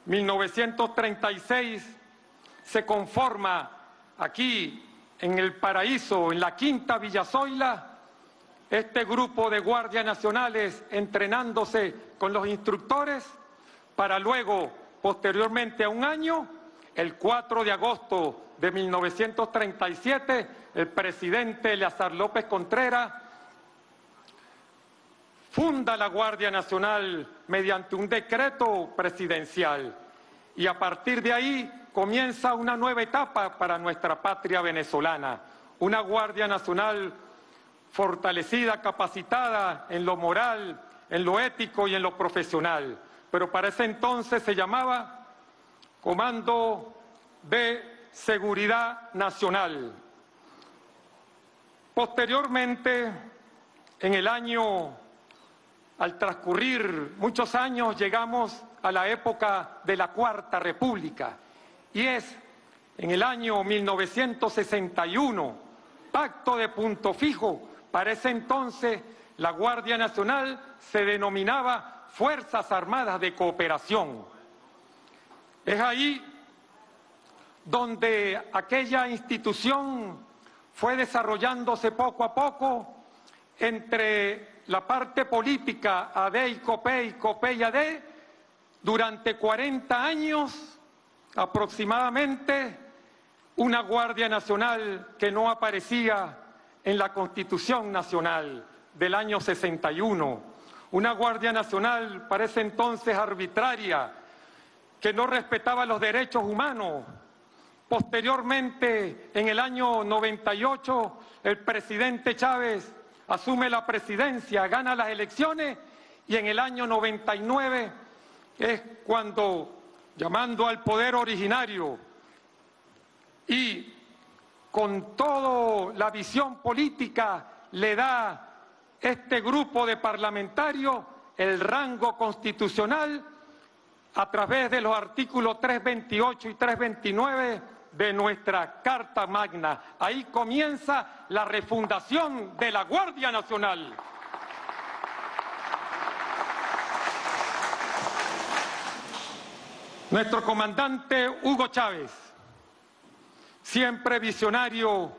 1936 se conforma aquí en el Paraíso, en la Quinta Villa Zoila, este grupo de guardias nacionales entrenándose con los instructores para luego, posteriormente a 1 año, el 4 de agosto de 1937, el presidente Eleazar López Contreras funda la Guardia Nacional mediante un decreto presidencial y a partir de ahí comienza una nueva etapa para nuestra patria venezolana, una Guardia Nacional fortalecida, capacitada en lo moral, en lo ético y en lo profesional, pero para ese entonces se llamaba Comando de Seguridad Nacional. Posteriormente, en el año, al transcurrir muchos años, llegamos a la época de la Cuarta República y es en el año 1961, Pacto de Punto Fijo. Para ese entonces la Guardia Nacional se denominaba Fuerzas Armadas de Cooperación. Es ahí donde aquella institución fue desarrollándose poco a poco entre la parte política AD y COPE y AD durante 40 años aproximadamente, una Guardia Nacional que no aparecía en la Constitución Nacional del año 61, una Guardia Nacional para ese entonces arbitraria, que no respetaba los derechos humanos. Posteriormente, en el año 98, el presidente Chávez asume la presidencia, gana las elecciones y en el año 99 es cuando, llamando al poder originario y con toda la visión política, le da este grupo de parlamentarios el rango constitucional a través de los artículos 328 y 329 de nuestra Carta Magna. Ahí comienza la refundación de la Guardia Nacional. Nuestro comandante Hugo Chávez, siempre visionario,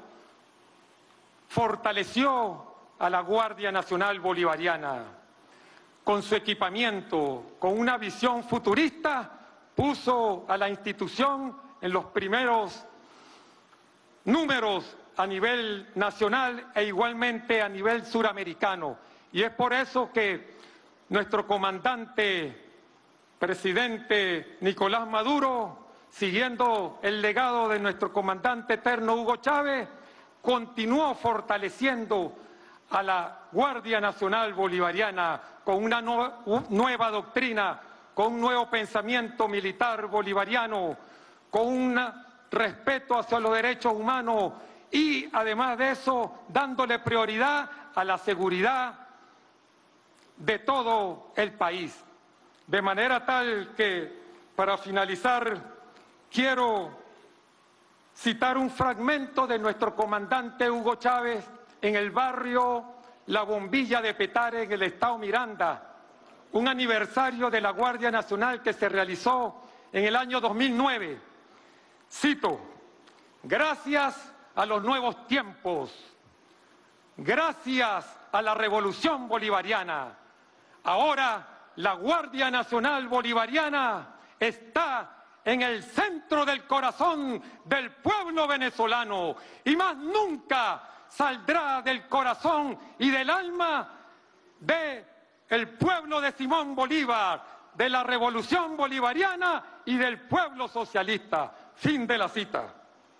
fortaleció a la Guardia Nacional Bolivariana. Con su equipamiento, con una visión futurista, puso a la institución en los primeros números a nivel nacional e igualmente a nivel suramericano. Y es por eso que nuestro comandante presidente Nicolás Maduro, siguiendo el legado de nuestro comandante eterno Hugo Chávez, continuó fortaleciendo a la Guardia Nacional Bolivariana con una nueva doctrina, con un nuevo pensamiento militar bolivariano, con un respeto hacia los derechos humanos y, además de eso, dándole prioridad a la seguridad de todo el país. De manera tal que, para finalizar, quiero citar un fragmento de nuestro comandante Hugo Chávez en el barrio La Bombilla de Petare, en el estado Miranda, un aniversario de la Guardia Nacional que se realizó en el año 2009. Cito: gracias a los nuevos tiempos, gracias a la revolución bolivariana, ahora la Guardia Nacional Bolivariana está en el centro del corazón del pueblo venezolano y más nunca saldrá del corazón y del alma del pueblo de Simón Bolívar, de la revolución bolivariana y del pueblo socialista. Fin de la cita.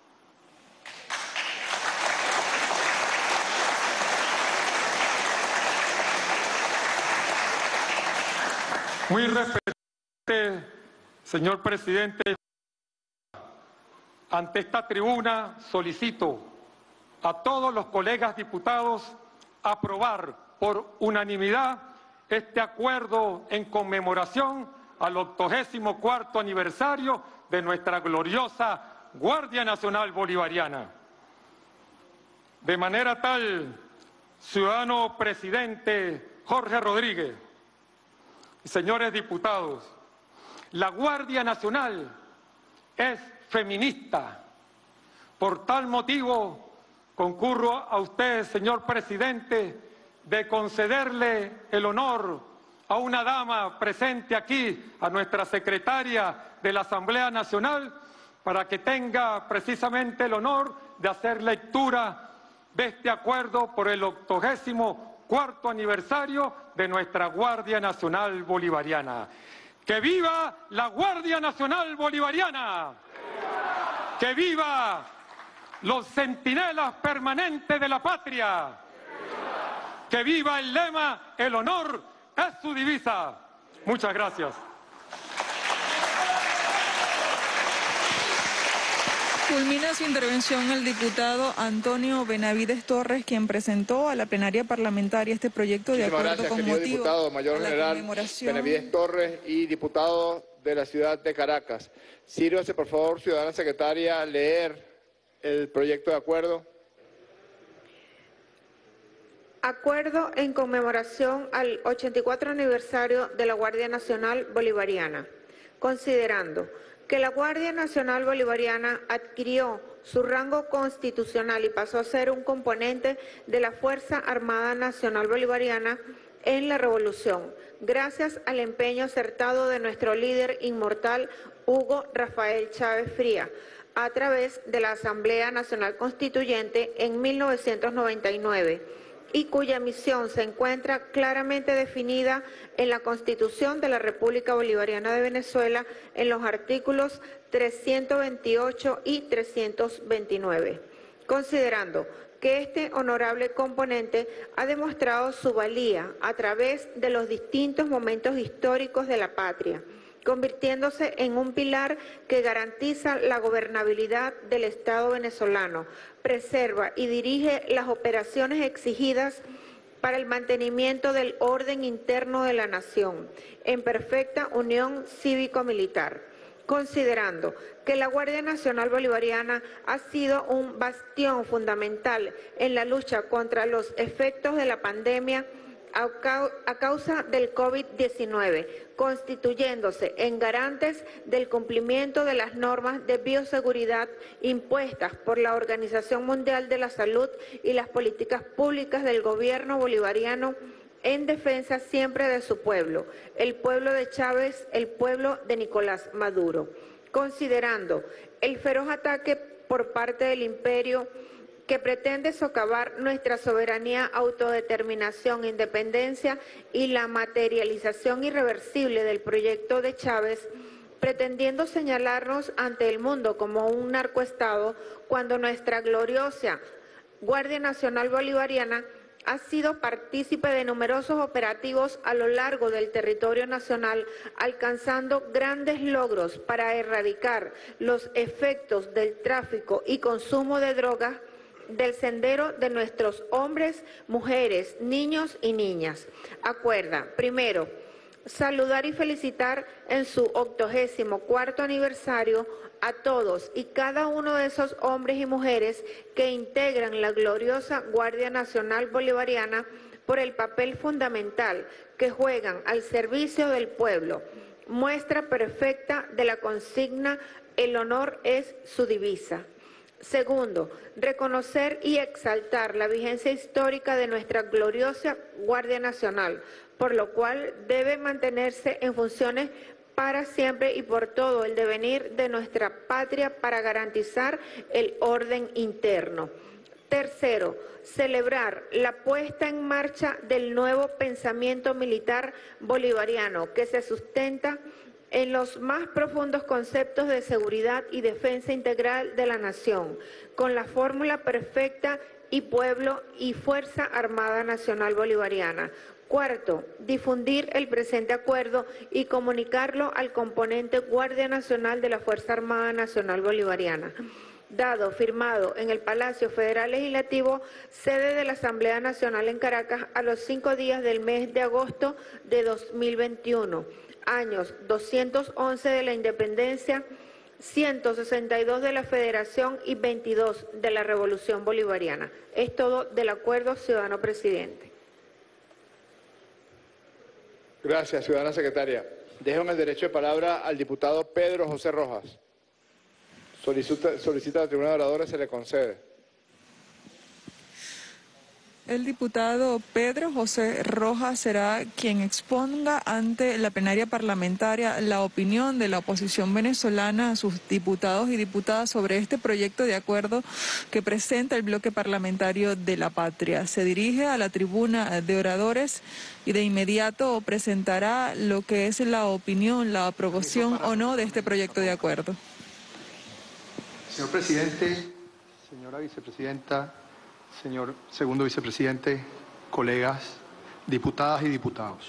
Muy respetable, señor presidente, ante esta tribuna solicito a todos los colegas diputados aprobar por unanimidad este acuerdo en conmemoración al 84º aniversario de nuestra gloriosa Guardia Nacional Bolivariana. De manera tal, ciudadano presidente Jorge Rodríguez, señores diputados, la Guardia Nacional es feminista. Por tal motivo, concurro a usted, señor presidente, de concederle el honor a una dama presente aquí, a nuestra secretaria de la Asamblea Nacional, para que tenga precisamente el honor de hacer lectura de este acuerdo por el 84º aniversario de nuestra Guardia Nacional Bolivariana. ¡Que viva la Guardia Nacional Bolivariana! ¡Que viva los centinelas permanentes de la patria! ¡Que viva el lema "El honor es su divisa"! Muchas gracias. Culmina su intervención el diputado Antonio Benavides Torres, quien presentó a la plenaria parlamentaria este proyecto de acuerdo con motivo diputado Mayor General Benavides Torres y diputado de la ciudad de Caracas. Sírvase, por favor, ciudadana secretaria, a leer el proyecto de acuerdo. Acuerdo en conmemoración al 84 aniversario de la Guardia Nacional Bolivariana. Considerando que la Guardia Nacional Bolivariana adquirió su rango constitucional y pasó a ser un componente de la Fuerza Armada Nacional Bolivariana en la Revolución, gracias al empeño acertado de nuestro líder inmortal Hugo Rafael Chávez Fría, a través de la Asamblea Nacional Constituyente en 1999, y cuya misión se encuentra claramente definida en la Constitución de la República Bolivariana de Venezuela en los artículos 328 y 329. Considerando que este honorable componente ha demostrado su valía a través de los distintos momentos históricos de la patria, convirtiéndose en un pilar que garantiza la gobernabilidad del Estado venezolano, preserva y dirige las operaciones exigidas para el mantenimiento del orden interno de la nación, en perfecta unión cívico-militar, considerando que la Guardia Nacional Bolivariana ha sido un bastión fundamental en la lucha contra los efectos de la pandemia a causa del COVID-19, constituyéndose en garantes del cumplimiento de las normas de bioseguridad impuestas por la Organización Mundial de la Salud y las políticas públicas del gobierno bolivariano en defensa siempre de su pueblo, el pueblo de Chávez, el pueblo de Nicolás Maduro, considerando el feroz ataque por parte del imperio que pretende socavar nuestra soberanía, autodeterminación, independencia y la materialización irreversible del proyecto de Chávez, pretendiendo señalarnos ante el mundo como un narcoestado, cuando nuestra gloriosa Guardia Nacional Bolivariana ha sido partícipe de numerosos operativos a lo largo del territorio nacional, alcanzando grandes logros para erradicar los efectos del tráfico y consumo de drogas del sendero de nuestros hombres, mujeres, niños y niñas. Acuerda, primero, saludar y felicitar en su 84º aniversario a todos y cada uno de esos hombres y mujeres que integran la gloriosa Guardia Nacional Bolivariana por el papel fundamental que juegan al servicio del pueblo. Muestra perfecta de la consigna "El honor es su divisa". Segundo, reconocer y exaltar la vigencia histórica de nuestra gloriosa Guardia Nacional, por lo cual debe mantenerse en funciones para siempre y por todo el devenir de nuestra patria para garantizar el orden interno. Tercero, celebrar la puesta en marcha del nuevo pensamiento militar bolivariano que se sustenta en los más profundos conceptos de seguridad y defensa integral de la nación, con la fórmula perfecta y pueblo y Fuerza Armada Nacional Bolivariana. Cuarto, difundir el presente acuerdo y comunicarlo al componente Guardia Nacional de la Fuerza Armada Nacional Bolivariana. Dado, firmado en el Palacio Federal Legislativo, sede de la Asamblea Nacional en Caracas, a los 5 días del mes de agosto de 2021. Años 211 de la Independencia, 162 de la Federación y 22 de la Revolución Bolivariana. Es todo del acuerdo, ciudadano presidente. Gracias, ciudadana secretaria. Dejo en el derecho de palabra al diputado Pedro José Rojas. Solicita a la tribuna de oradores, se le concede. El diputado Pedro José Rojas será quien exponga ante la plenaria parlamentaria la opinión de la oposición venezolana a sus diputados y diputadas sobre este proyecto de acuerdo que presenta el bloque parlamentario de la Patria. Se dirige a la tribuna de oradores y de inmediato presentará lo que es la opinión, la aprobación o no de este proyecto de acuerdo. Señor presidente, señora vicepresidenta, señor segundo vicepresidente, colegas, diputadas y diputados.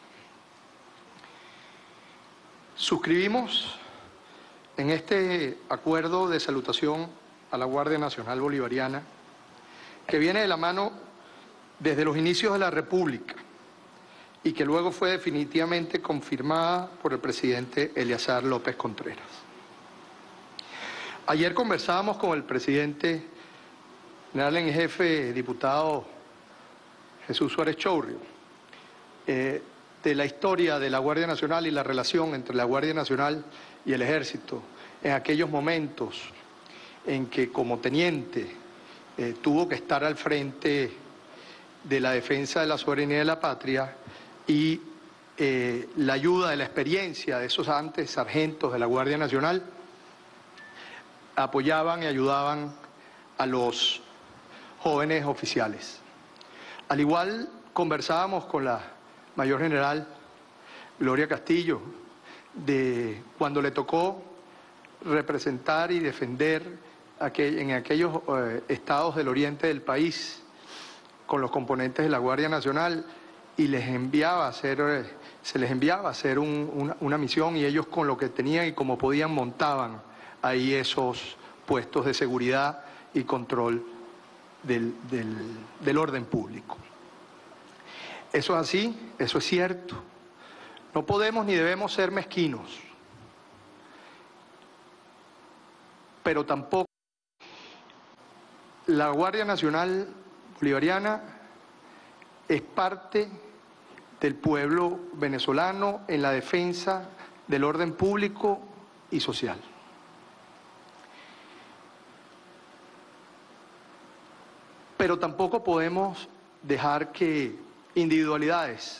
Suscribimos en este acuerdo de salutación a la Guardia Nacional Bolivariana, que viene de la mano desde los inicios de la República y que luego fue definitivamente confirmada por el presidente Eleazar López Contreras. Ayer conversábamos con el presidente general en jefe, diputado Jesús Suárez Chourrio, de la historia de la Guardia Nacional y la relación entre la Guardia Nacional y el Ejército en aquellos momentos en que como teniente tuvo que estar al frente de la defensa de la soberanía de la patria y la ayuda de la experiencia de esos antes sargentos de la Guardia Nacional apoyaban y ayudaban a los jóvenes oficiales. Al igual conversábamos con la mayor general Gloria Castillo de cuando le tocó representar y defender en aquellos estados del oriente del país con los componentes de la Guardia Nacional y se les enviaba a hacer una misión y ellos con lo que tenían y como podían montaban ahí esos puestos de seguridad y control del orden público. Eso es así, eso es cierto. No podemos ni debemos ser mezquinos, pero tampoco la Guardia Nacional Bolivariana es parte del pueblo venezolano en la defensa del orden público y social. Pero tampoco podemos dejar que individualidades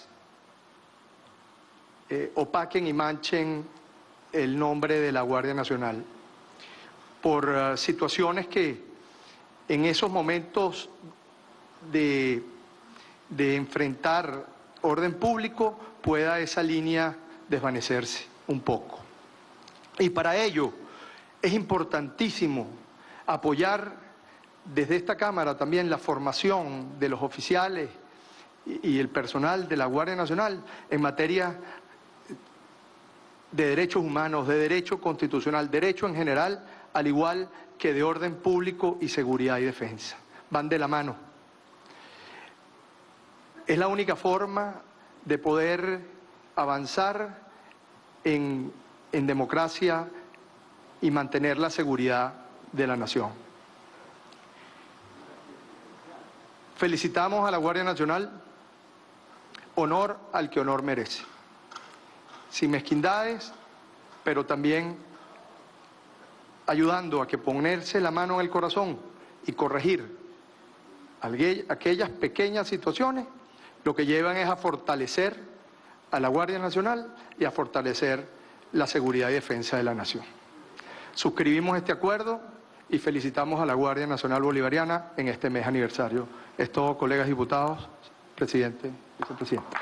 opaquen y manchen el nombre de la Guardia Nacional por situaciones que en esos momentos de enfrentar orden público pueda esa línea desvanecerse un poco. Y para ello es importantísimo apoyar desde esta Cámara también la formación de los oficiales y el personal de la Guardia Nacional en materia de derechos humanos, de derecho constitucional, derecho en general, al igual que de orden público y seguridad y defensa. Van de la mano. Es la única forma de poder avanzar en democracia y mantener la seguridad de la nación. Felicitamos a la Guardia Nacional, honor al que honor merece. Sin mezquindades, pero también ayudando a que ponerse la mano en el corazón y corregir aquellas pequeñas situaciones, lo que llevan es a fortalecer a la Guardia Nacional y a fortalecer la seguridad y defensa de la nación. Suscribimos este acuerdo y felicitamos a la Guardia Nacional Bolivariana en este mes aniversario. Es todo, colegas diputados, presidente, vicepresidente.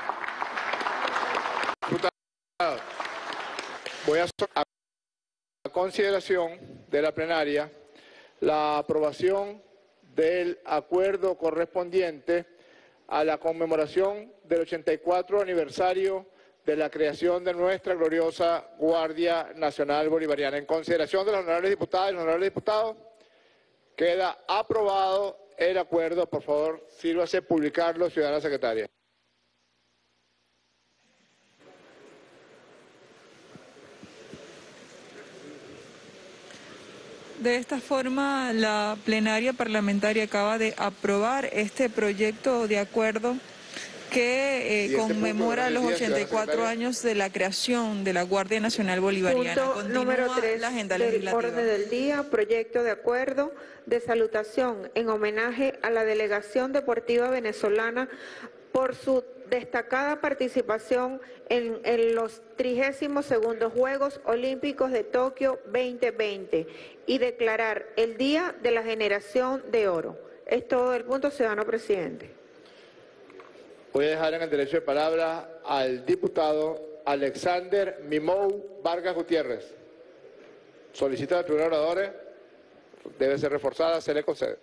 Voy a consideración de la plenaria la aprobación del acuerdo correspondiente a la conmemoración del 84 aniversario de la creación de nuestra gloriosa Guardia Nacional Bolivariana. En consideración de las honorables diputadas y los honorables diputados, queda aprobado el acuerdo. Por favor, sírvase publicarlo, ciudadana secretaria. De esta forma, la plenaria parlamentaria acaba de aprobar este proyecto de acuerdo que conmemora los 84 años de la creación de la Guardia Nacional Bolivariana. Punto número 3 la agenda del legislativa. orden del día, proyecto de acuerdo de salutación en homenaje a la Delegación Deportiva Venezolana por su destacada participación en los 32º Juegos Olímpicos de Tokio 2020 y declarar el Día de la Generación de Oro. Es todo el punto, ciudadano presidente. Voy a dejar en el derecho de palabra al diputado Alexander Mimou Vargas Gutiérrez. Solicita al primer orador, debe ser reforzada, se le concede.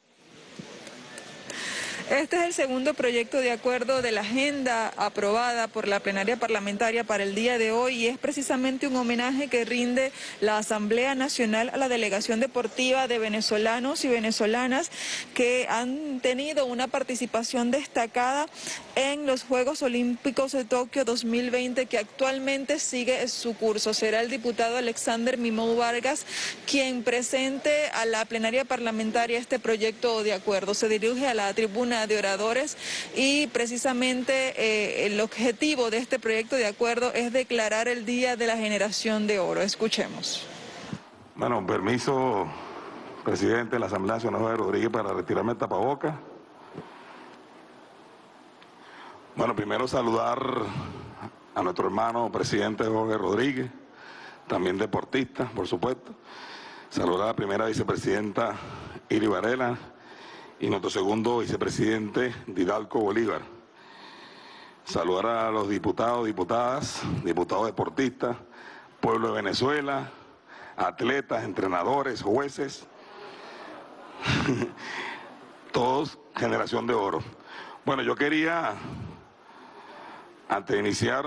Este es el segundo proyecto de acuerdo de la agenda aprobada por la plenaria parlamentaria para el día de hoy y es precisamente un homenaje que rinde la Asamblea Nacional a la Delegación Deportiva de venezolanos y venezolanas que han tenido una participación destacada en los Juegos Olímpicos de Tokio 2020 que actualmente sigue su curso. Será el diputado Alexander Mimou Vargas quien presente a la plenaria parlamentaria este proyecto de acuerdo. Se dirige a la tribuna de oradores y precisamente el objetivo de este proyecto de acuerdo es declarar el Día de la Generación de Oro. Escuchemos. Bueno, permiso, presidente de la Asamblea Nacional Jorge Rodríguez, para retirarme el tapabocas. Bueno, primero saludar a nuestro hermano presidente Jorge Rodríguez, también deportista, por supuesto. Saludar a la primera vicepresidenta Iri Varela y nuestro segundo vicepresidente Didalco Bolívar. Saludar a los diputados, diputadas, diputados deportistas, pueblo de Venezuela, atletas, entrenadores, jueces, todos generación de oro. Bueno, yo quería, antes de iniciar,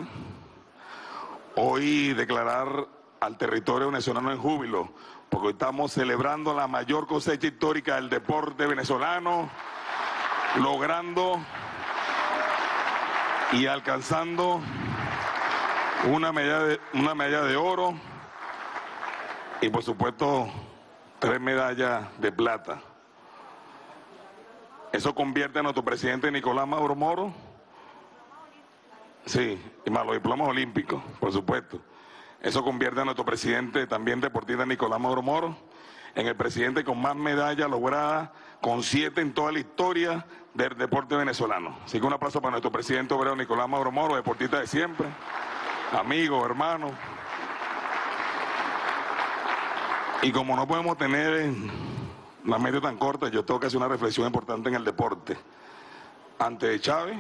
hoy declarar al territorio venezolano en júbilo, porque hoy estamos celebrando la mayor cosecha histórica del deporte venezolano, logrando y alcanzando una medalla de oro y por supuesto 3 medallas de plata. Eso convierte a nuestro presidente Nicolás Maduro Moro, sí, y más los diplomas olímpicos, por supuesto. Eso convierte a nuestro presidente, también deportista Nicolás Maduro Moro, en el presidente con más medallas logradas, con 7 en toda la historia del deporte venezolano. Así que un aplauso para nuestro presidente obrero Nicolás Maduro Moro, deportista de siempre, amigo, hermano. Y como no podemos tener una mente tan corta, yo tengo que hacer una reflexión importante en el deporte. Antes de Chávez,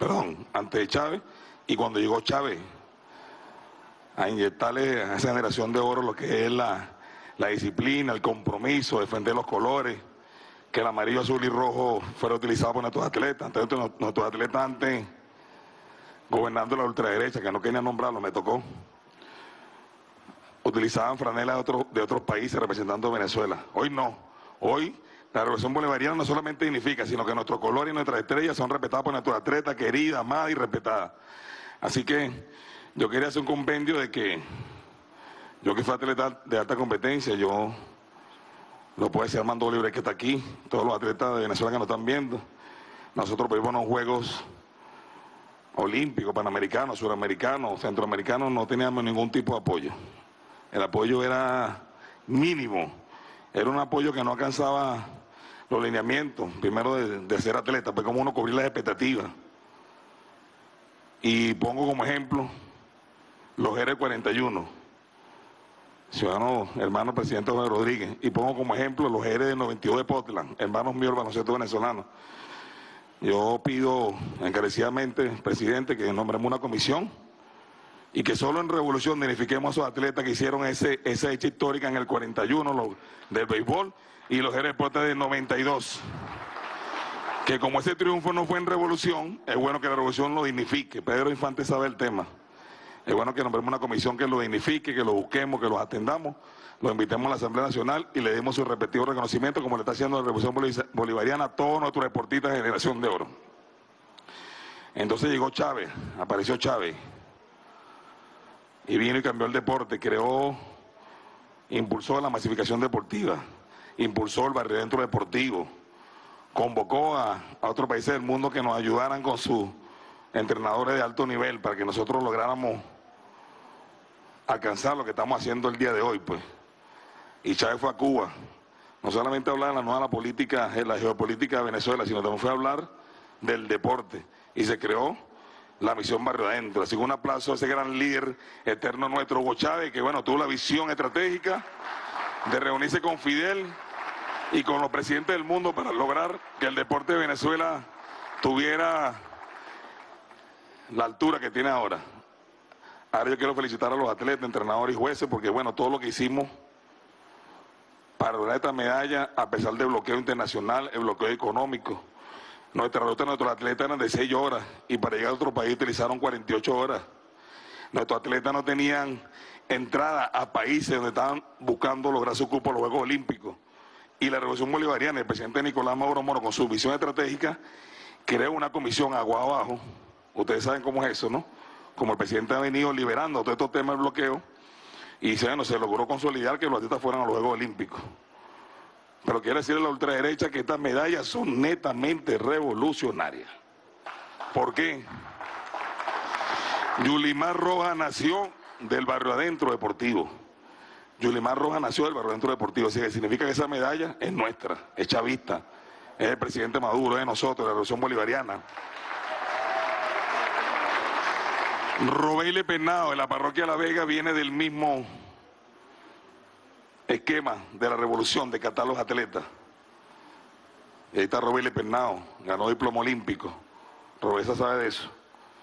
y cuando llegó Chávez a inyectarle a esa generación de oro lo que es la disciplina, el compromiso, defender los colores, que el amarillo, azul y rojo fuera utilizado por nuestros atletas. Entonces nuestros atletas antes, gobernando la ultraderecha, que no quería nombrarlo, me tocó, utilizaban franelas de otros países representando a Venezuela. Hoy no. Hoy la revolución bolivariana no solamente dignifica, sino que nuestro color y nuestras estrellas son respetadas por nuestros atletas, queridas, amadas y respetadas. Así que yo quería hacer un compendio de que yo, que fui atleta de alta competencia, yo lo puede decir Armando Oliver, que está aquí, todos los atletas de Venezuela que nos están viendo. Nosotros pedimos unos Juegos Olímpicos, Panamericanos, Suramericanos, Centroamericanos, no teníamos ningún tipo de apoyo. El apoyo era mínimo, era un apoyo que no alcanzaba los lineamientos, primero de ser atleta, pues como uno cubrir las expectativas. Y pongo como ejemplo los R41, ciudadano, hermano presidente Jorge Rodríguez, y pongo como ejemplo los R92 de Portland, hermanos míos baloncesto venezolanos. Yo pido encarecidamente, presidente, que nombremos una comisión y que solo en revolución dignifiquemos a esos atletas que hicieron esa hecha histórica en el 41, los del béisbol, y los deportes del 92. Que como ese triunfo no fue en revolución, es bueno que la revolución lo dignifique. Pedro Infante sabe el tema. Es bueno que nombremos una comisión que lo dignifique, que lo busquemos, que los atendamos, lo invitemos a la Asamblea Nacional y le demos su respectivo reconocimiento, como le está haciendo la Revolución Bolivariana a todos nuestros deportistas de generación de oro. Entonces llegó Chávez, apareció Chávez, y vino y cambió el deporte, impulsó la masificación deportiva, impulsó el barrio dentro deportivo, convocó a otros países del mundo que nos ayudaran con sus entrenadores de alto nivel para que nosotros lográramos alcanzar lo que estamos haciendo el día de hoy, pues. Y Chávez fue a Cuba, no solamente a hablar de la nueva política, la geopolítica de Venezuela, sino también fue a hablar del deporte, y se creó la misión Barrio Adentro. Así que un aplauso a ese gran líder eterno nuestro, Hugo Chávez, que bueno, tuvo la visión estratégica de reunirse con Fidel y con los presidentes del mundo para lograr que el deporte de Venezuela tuviera la altura que tiene ahora. Ahora yo quiero felicitar a los atletas, entrenadores y jueces, porque bueno, todo lo que hicimos para lograr esta medalla, a pesar del bloqueo internacional, el bloqueo económico. Nuestra ruta, nuestros atletas eran de 6 horas y para llegar a otro país utilizaron 48 horas. Nuestros atletas no tenían entrada a países donde estaban buscando lograr su cupo a los Juegos Olímpicos. Y la Revolución Bolivariana, el presidente Nicolás Maduro Moro, con su visión estratégica, creó una comisión agua abajo. Ustedes saben cómo es eso, ¿no? Como el presidente ha venido liberando todos estos temas del bloqueo, y bueno, se logró consolidar que los atletas fueran a los Juegos Olímpicos. Pero quiero decirle a la ultraderecha que estas medallas son netamente revolucionarias. ¿Por qué? Yulimar Rojas nació del Barrio Adentro Deportivo. Yulimar Rojas nació del Barrio Adentro Deportivo, así que significa que esa medalla es nuestra, es chavista, es del presidente Maduro, es de nosotros, de la Revolución Bolivariana. Robeile Pernado de la parroquia La Vega viene del mismo esquema de la revolución, de catar los atletas. Y ahí está Robeile Pernado, ganó diploma olímpico. Robesa sabe de eso.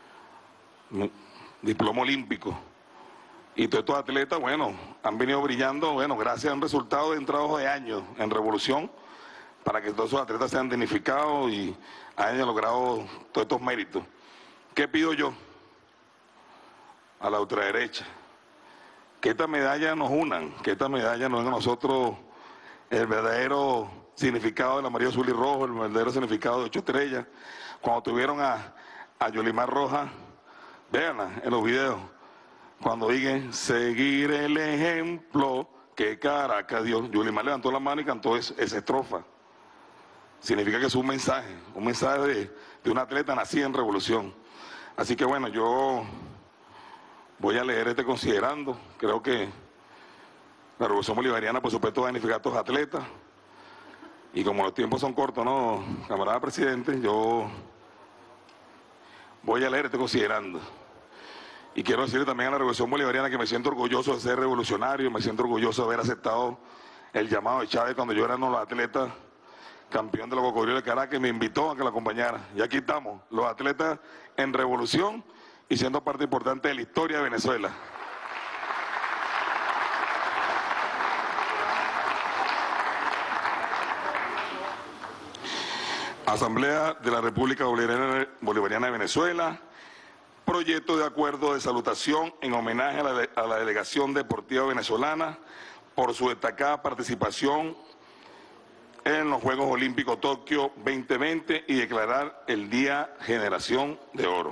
Diploma olímpico. Y todos estos atletas, bueno, han venido brillando, bueno, gracias a un resultado de un trabajo de años en revolución, para que todos esos atletas sean dignificados y hayan logrado todos estos méritos. ¿Qué pido yo a la ultraderecha? Que estas medallas nos unan, que estas medallas nos den a nosotros el verdadero significado del amarillo, azul y rojo, el verdadero significado de 8 estrellas. Cuando tuvieron a a Yulimar Rojas, véanla en los videos, cuando digan seguir el ejemplo que Caracas dio, Yulimar levantó la mano y cantó esa estrofa. Significa que es un mensaje de un atleta nacido en revolución. Así que bueno, yo voy a leer considerando, creo que la revolución bolivariana por supuesto va a beneficiar a estos atletas, y como los tiempos son cortos, ¿no, camarada presidente? Yo voy a leer considerando. Y quiero decirle también a la revolución bolivariana que me siento orgulloso de ser revolucionario, me siento orgulloso de haber aceptado el llamado de Chávez cuando yo era los atletas campeón de los cocodrilos de Caracas, me invitó a que lo acompañara. Y aquí estamos, los atletas en revolución y siendo parte importante de la historia de Venezuela. Asamblea de la República Bolivariana de Venezuela, proyecto de acuerdo de salutación en homenaje a la delegación deportiva venezolana por su destacada participación en los Juegos Olímpicos Tokio 2020 y declarar el Día Generación de Oro.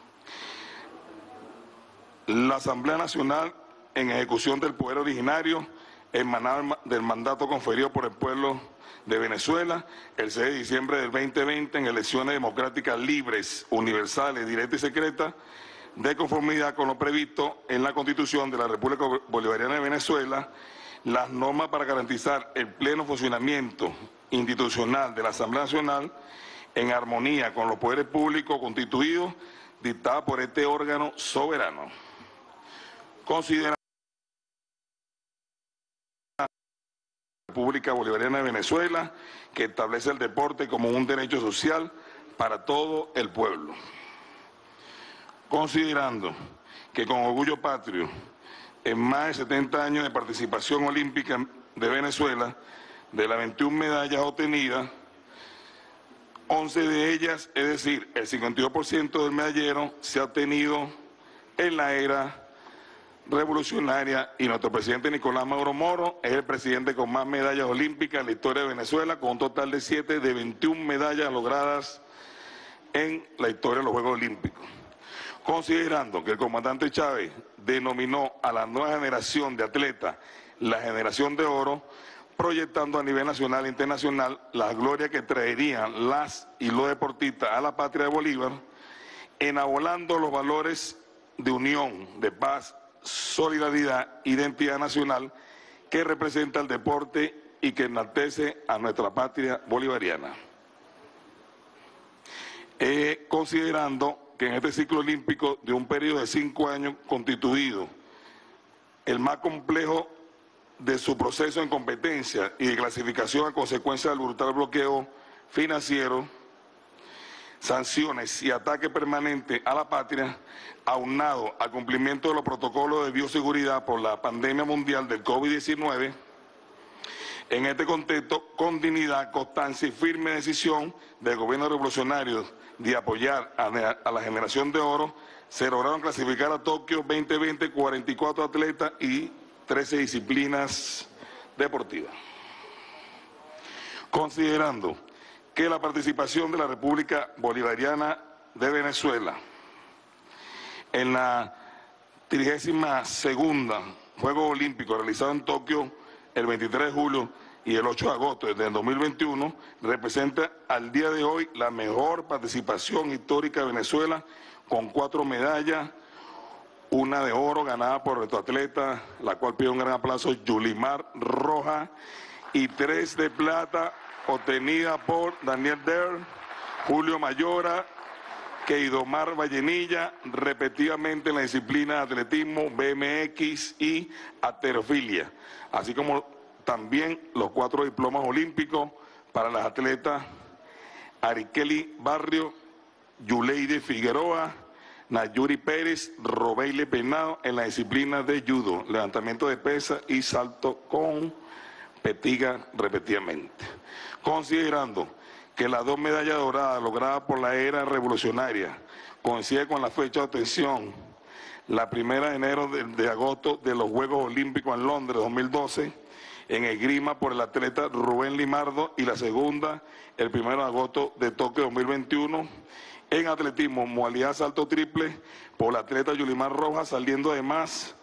La Asamblea Nacional, en ejecución del poder originario emanado del mandato conferido por el pueblo de Venezuela, el 6 de diciembre del 2020, en elecciones democráticas libres, universales, directas y secretas, de conformidad con lo previsto en la Constitución de la República Bolivariana de Venezuela, las normas para garantizar el pleno funcionamiento institucional de la Asamblea Nacional en armonía con los poderes públicos constituidos, dictadas por este órgano soberano. Considera la República Bolivariana de Venezuela, que establece el deporte como un derecho social para todo el pueblo. Considerando que con orgullo patrio, en más de 70 años de participación olímpica de Venezuela, de las 21 medallas obtenidas, 11 de ellas, es decir, el 52% del medallero, se ha obtenido en la era revolucionaria, y nuestro presidente Nicolás Maduro Moro es el presidente con más medallas olímpicas en la historia de Venezuela, con un total de 7 de 21 medallas logradas en la historia de los Juegos Olímpicos. Considerando que el comandante Chávez denominó a la nueva generación de atletas la generación de oro, proyectando a nivel nacional e internacional la gloria que traerían las y los deportistas a la patria de Bolívar, enabolando los valores de unión, de paz, solidaridad, identidad nacional que representa el deporte y que enaltece a nuestra patria bolivariana. Considerando que en este ciclo olímpico de un periodo de 5 años constituido, el más complejo de su proceso en competencia y de clasificación a consecuencia del brutal bloqueo financiero, sanciones y ataque permanente a la patria, aunado al cumplimiento de los protocolos de bioseguridad por la pandemia mundial del COVID-19, en este contexto, con dignidad, constancia y firme decisión del gobierno revolucionario de apoyar a la generación de oro, se lograron clasificar a Tokio 2020 44 atletas y 13 disciplinas deportivas. Considerando que la participación de la República Bolivariana de Venezuela en la 32ª Juegos Olímpicos realizados en Tokio el 23 de julio y el 8 de agosto del 2021, representa al día de hoy la mejor participación histórica de Venezuela, con 4 medallas, una de oro ganada por nuestro atleta, la cual pide un gran aplauso, Yulimar Rojas, y 3 de plata obtenida por Daniel Der, Julio Mayora, Keidomar Vallenilla, repetidamente en la disciplina de atletismo, BMX y halterofilia, así como también los 4 diplomas olímpicos para las atletas Arikeli Barrio, Yuleide Figueroa, Nayuri Pérez, Robeile Peinado en la disciplina de judo, levantamiento de pesas y salto con petiga repetidamente. Considerando que las 2 medallas doradas logradas por la era revolucionaria coinciden con la fecha de obtención, la 1 de enero de agosto de los Juegos Olímpicos en Londres 2012, en esgrima por el atleta Rubén Limardo, y la segunda el 1 de agosto de Tokio 2021, En atletismo, modalidad salto triple, por la atleta Yulimar Rojas, siendo además,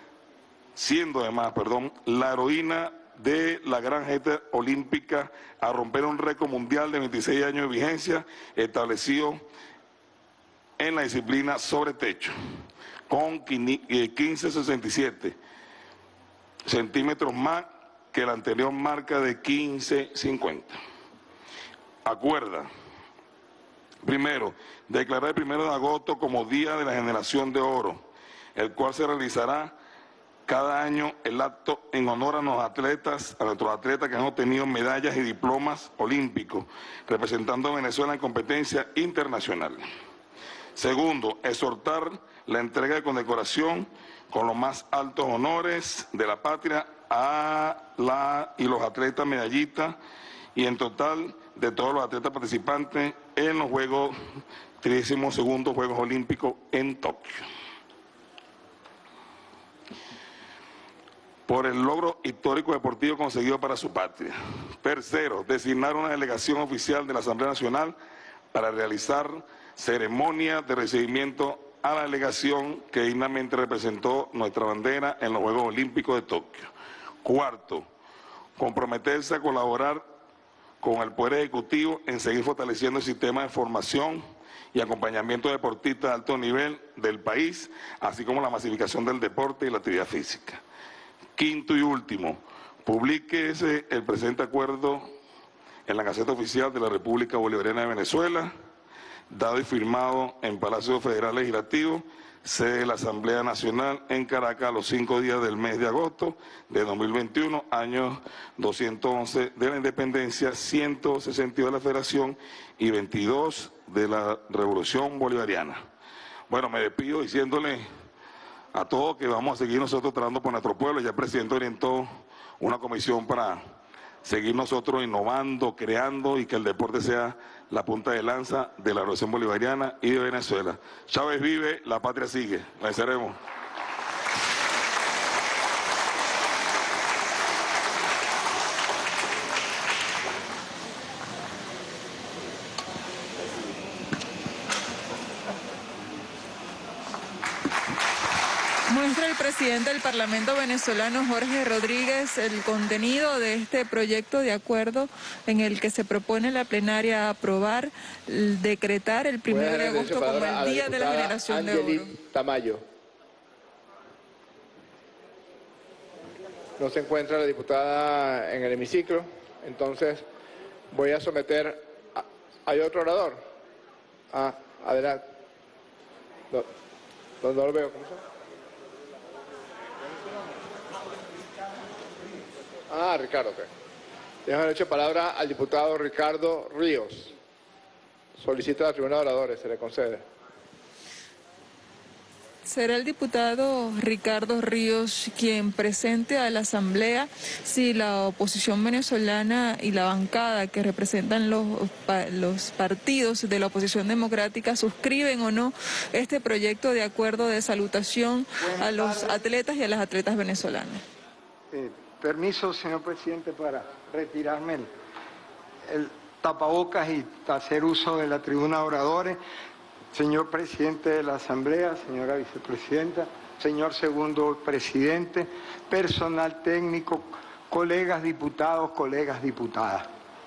la heroína de la gran gesta olímpica a romper un récord mundial de 26 años de vigencia establecido en la disciplina sobre techo, con 15,67 centímetros más que la anterior marca de 15,50. Acuerda, primero, declarar el 1 de agosto como Día de la Generación de Oro, el cual se realizará cada año el acto en honor a nuestros atletas que han obtenido medallas y diplomas olímpicos, representando a Venezuela en competencia internacional. Segundo, exhortar la entrega de condecoración con los más altos honores de la patria a los atletas medallistas y en total de todos los atletas participantes en los 32º Juegos Olímpicos en Tokio. Por el logro histórico deportivo conseguido para su patria. Tercero, designar una delegación oficial de la Asamblea Nacional para realizar ceremonias de recibimiento a la delegación que dignamente representó nuestra bandera en los Juegos Olímpicos de Tokio. Cuarto, comprometerse a colaborar con el Poder Ejecutivo en seguir fortaleciendo el sistema de formación y acompañamiento de deportistas de alto nivel del país, así como la masificación del deporte y la actividad física. Quinto y último, publíquese el presente acuerdo en la Gaceta Oficial de la República Bolivariana de Venezuela, dado y firmado en Palacio Federal Legislativo, sede de la Asamblea Nacional en Caracas, los 5 días del mes de agosto de 2021, año 211 de la Independencia, 162 de la Federación y 22 de la Revolución Bolivariana. Bueno, me despido diciéndole a todos que vamos a seguir nosotros trabajando por nuestro pueblo. Ya el presidente orientó una comisión para seguir nosotros innovando, creando y que el deporte sea la punta de lanza de la Revolución Bolivariana y de Venezuela. Chávez vive, la patria sigue. Venceremos. Muestra el presidente del Parlamento venezolano, Jorge Rodríguez, el contenido de este proyecto de acuerdo en el que se propone la plenaria aprobar, decretar el 1 de agosto como el Día de la Generación de Oro. Tamayo. No se encuentra la diputada en el hemiciclo, entonces voy a someter... ¿Hay otro orador? Adelante. No lo veo, ¿cómo se llama? Ricardo, ok. Dejo derecho de palabra al diputado Ricardo Ríos. Solicita la tribuna de oradores, se le concede. Será el diputado Ricardo Ríos quien presente a la Asamblea si la oposición venezolana y la bancada que representan los partidos de la oposición democrática suscriben o no este proyecto de acuerdo de salutación a los atletas y a las atletas venezolanas. Permiso, señor presidente, para retirarme el tapabocas y hacer uso de la tribuna de oradores. Señor presidente de la Asamblea, señora vicepresidenta, señor segundo presidente, personal técnico, colegas diputados, colegas diputadas.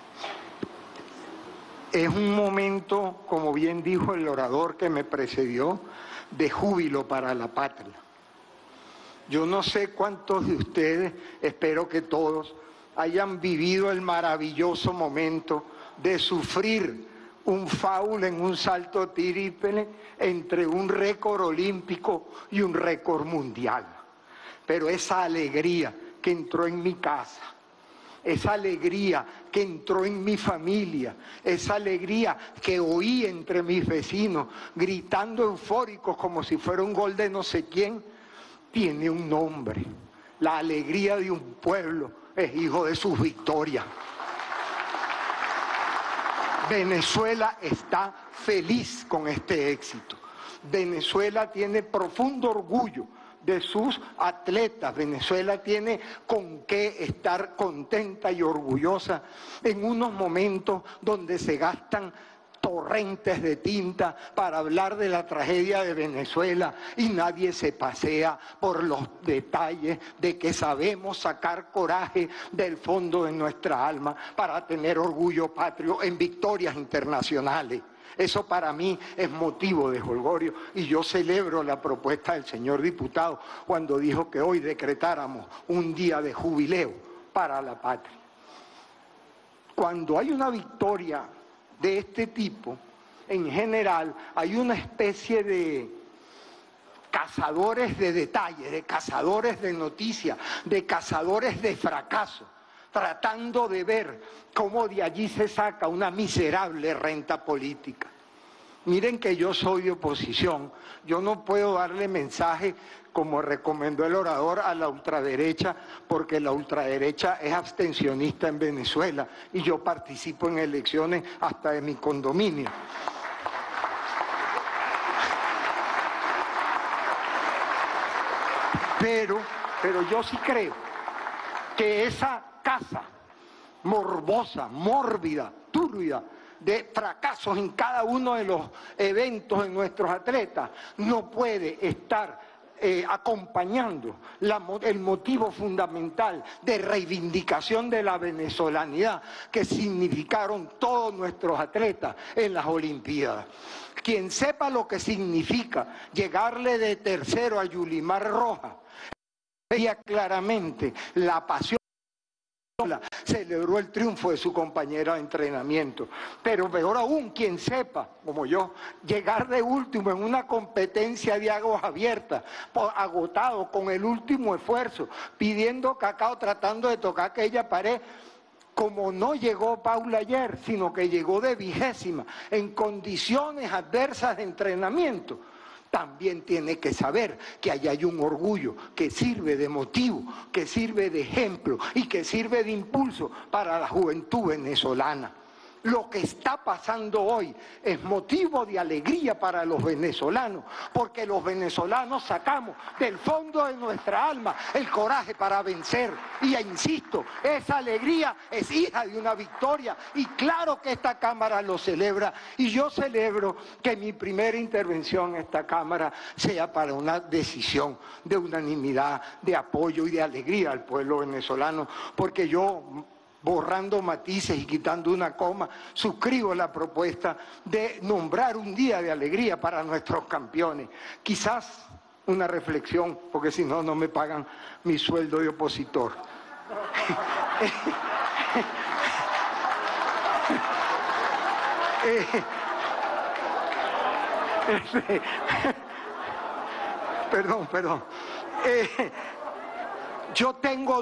Es un momento, como bien dijo el orador que me precedió, de júbilo para la patria. Yo no sé cuántos de ustedes, espero que todos, hayan vivido el maravilloso momento de sufrir un foul en un salto triple entre un récord olímpico y un récord mundial. Pero esa alegría que entró en mi casa, esa alegría que entró en mi familia, esa alegría que oí entre mis vecinos, gritando eufóricos como si fuera un gol de no sé quién, tiene un nombre. La alegría de un pueblo es hijo de sus victorias. Venezuela está feliz con este éxito. Venezuela tiene profundo orgullo de sus atletas. Venezuela tiene con qué estar contenta y orgullosa en unos momentos donde se gastan torrentes de tinta para hablar de la tragedia de Venezuela y nadie se pasea por los detalles de que sabemos sacar coraje del fondo de nuestra alma para tener orgullo patrio en victorias internacionales. Eso para mí es motivo de jolgorio y yo celebro la propuesta del señor diputado cuando dijo que hoy decretáramos un día de jubileo para la patria. Cuando hay una victoria de este tipo, en general hay una especie de cazadores de detalles, de cazadores de noticias, de cazadores de fracaso, tratando de ver cómo de allí se saca una miserable renta política. Miren que yo soy de oposición, yo no puedo darle mensaje como recomendó el orador a la ultraderecha, porque la ultraderecha es abstencionista en Venezuela y yo participo en elecciones hasta de mi condominio. Pero yo sí creo que esa caza morbosa, mórbida, turbia, de fracasos en cada uno de los eventos de nuestros atletas, no puede estar acompañando el motivo fundamental de reivindicación de la venezolanidad que significaron todos nuestros atletas en las Olimpiadas. Quien sepa lo que significa llegarle de tercero a Yulimar Rojas, veía claramente la pasión. Celebró el triunfo de su compañera de entrenamiento, pero peor aún, quien sepa, como yo, llegar de último en una competencia de aguas abiertas, agotado, con el último esfuerzo, pidiendo cacao, tratando de tocar aquella pared, como no llegó Paula ayer, sino que llegó de 20ª, en condiciones adversas de entrenamiento. También tiene que saber que allá hay un orgullo que sirve de motivo, que sirve de ejemplo y que sirve de impulso para la juventud venezolana. Lo que está pasando hoy es motivo de alegría para los venezolanos, porque los venezolanos sacamos del fondo de nuestra alma el coraje para vencer. Y insisto, esa alegría es hija de una victoria y claro que esta Cámara lo celebra. Y yo celebro que mi primera intervención en esta Cámara sea para una decisión de unanimidad, de apoyo y de alegría al pueblo venezolano, porque yo, borrando matices y quitando una coma, suscribo la propuesta de nombrar un día de alegría para nuestros campeones. Quizás una reflexión, porque si no, no me pagan mi sueldo de opositor. Perdón. Yo tengo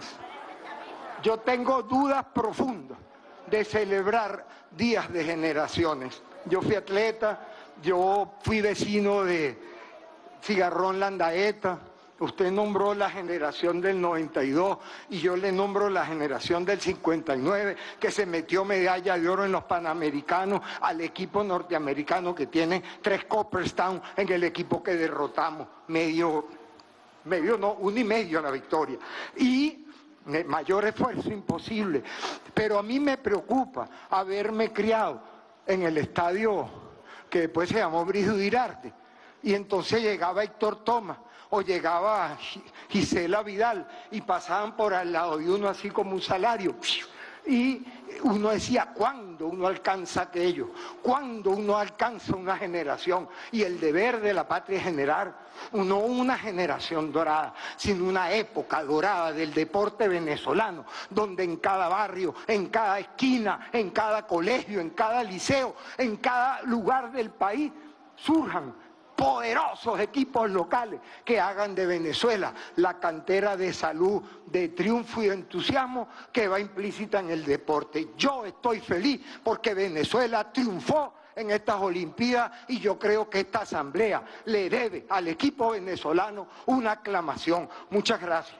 dudas profundas de celebrar días de generaciones. Yo fui atleta, yo fui vecino de Cigarrón Landaeta, usted nombró la generación del 92 y yo le nombro la generación del 59, que se metió medalla de oro en los Panamericanos al equipo norteamericano que tiene 3 Copperstown en el equipo que derrotamos, medio no, 1,5 la victoria. Y mayor esfuerzo imposible, pero a mí me preocupa haberme criado en el estadio que después se llamó Brígido Iriarte, y entonces llegaba Héctor Thomas o llegaba Gisela Vidal y pasaban por al lado de uno así como un salario, y uno decía, ¿cuándo uno alcanza aquello? ¿Cuándo uno alcanza una generación? Y el deber de la patria es generar no una generación dorada, sino una época dorada del deporte venezolano, donde en cada barrio, en cada esquina, en cada colegio, en cada liceo, en cada lugar del país, surjan poderosos equipos locales que hagan de Venezuela la cantera de salud, de triunfo y de entusiasmo que va implícita en el deporte. Yo estoy feliz porque Venezuela triunfó en estas Olimpiadas y yo creo que esta asamblea le debe al equipo venezolano una aclamación. Muchas gracias.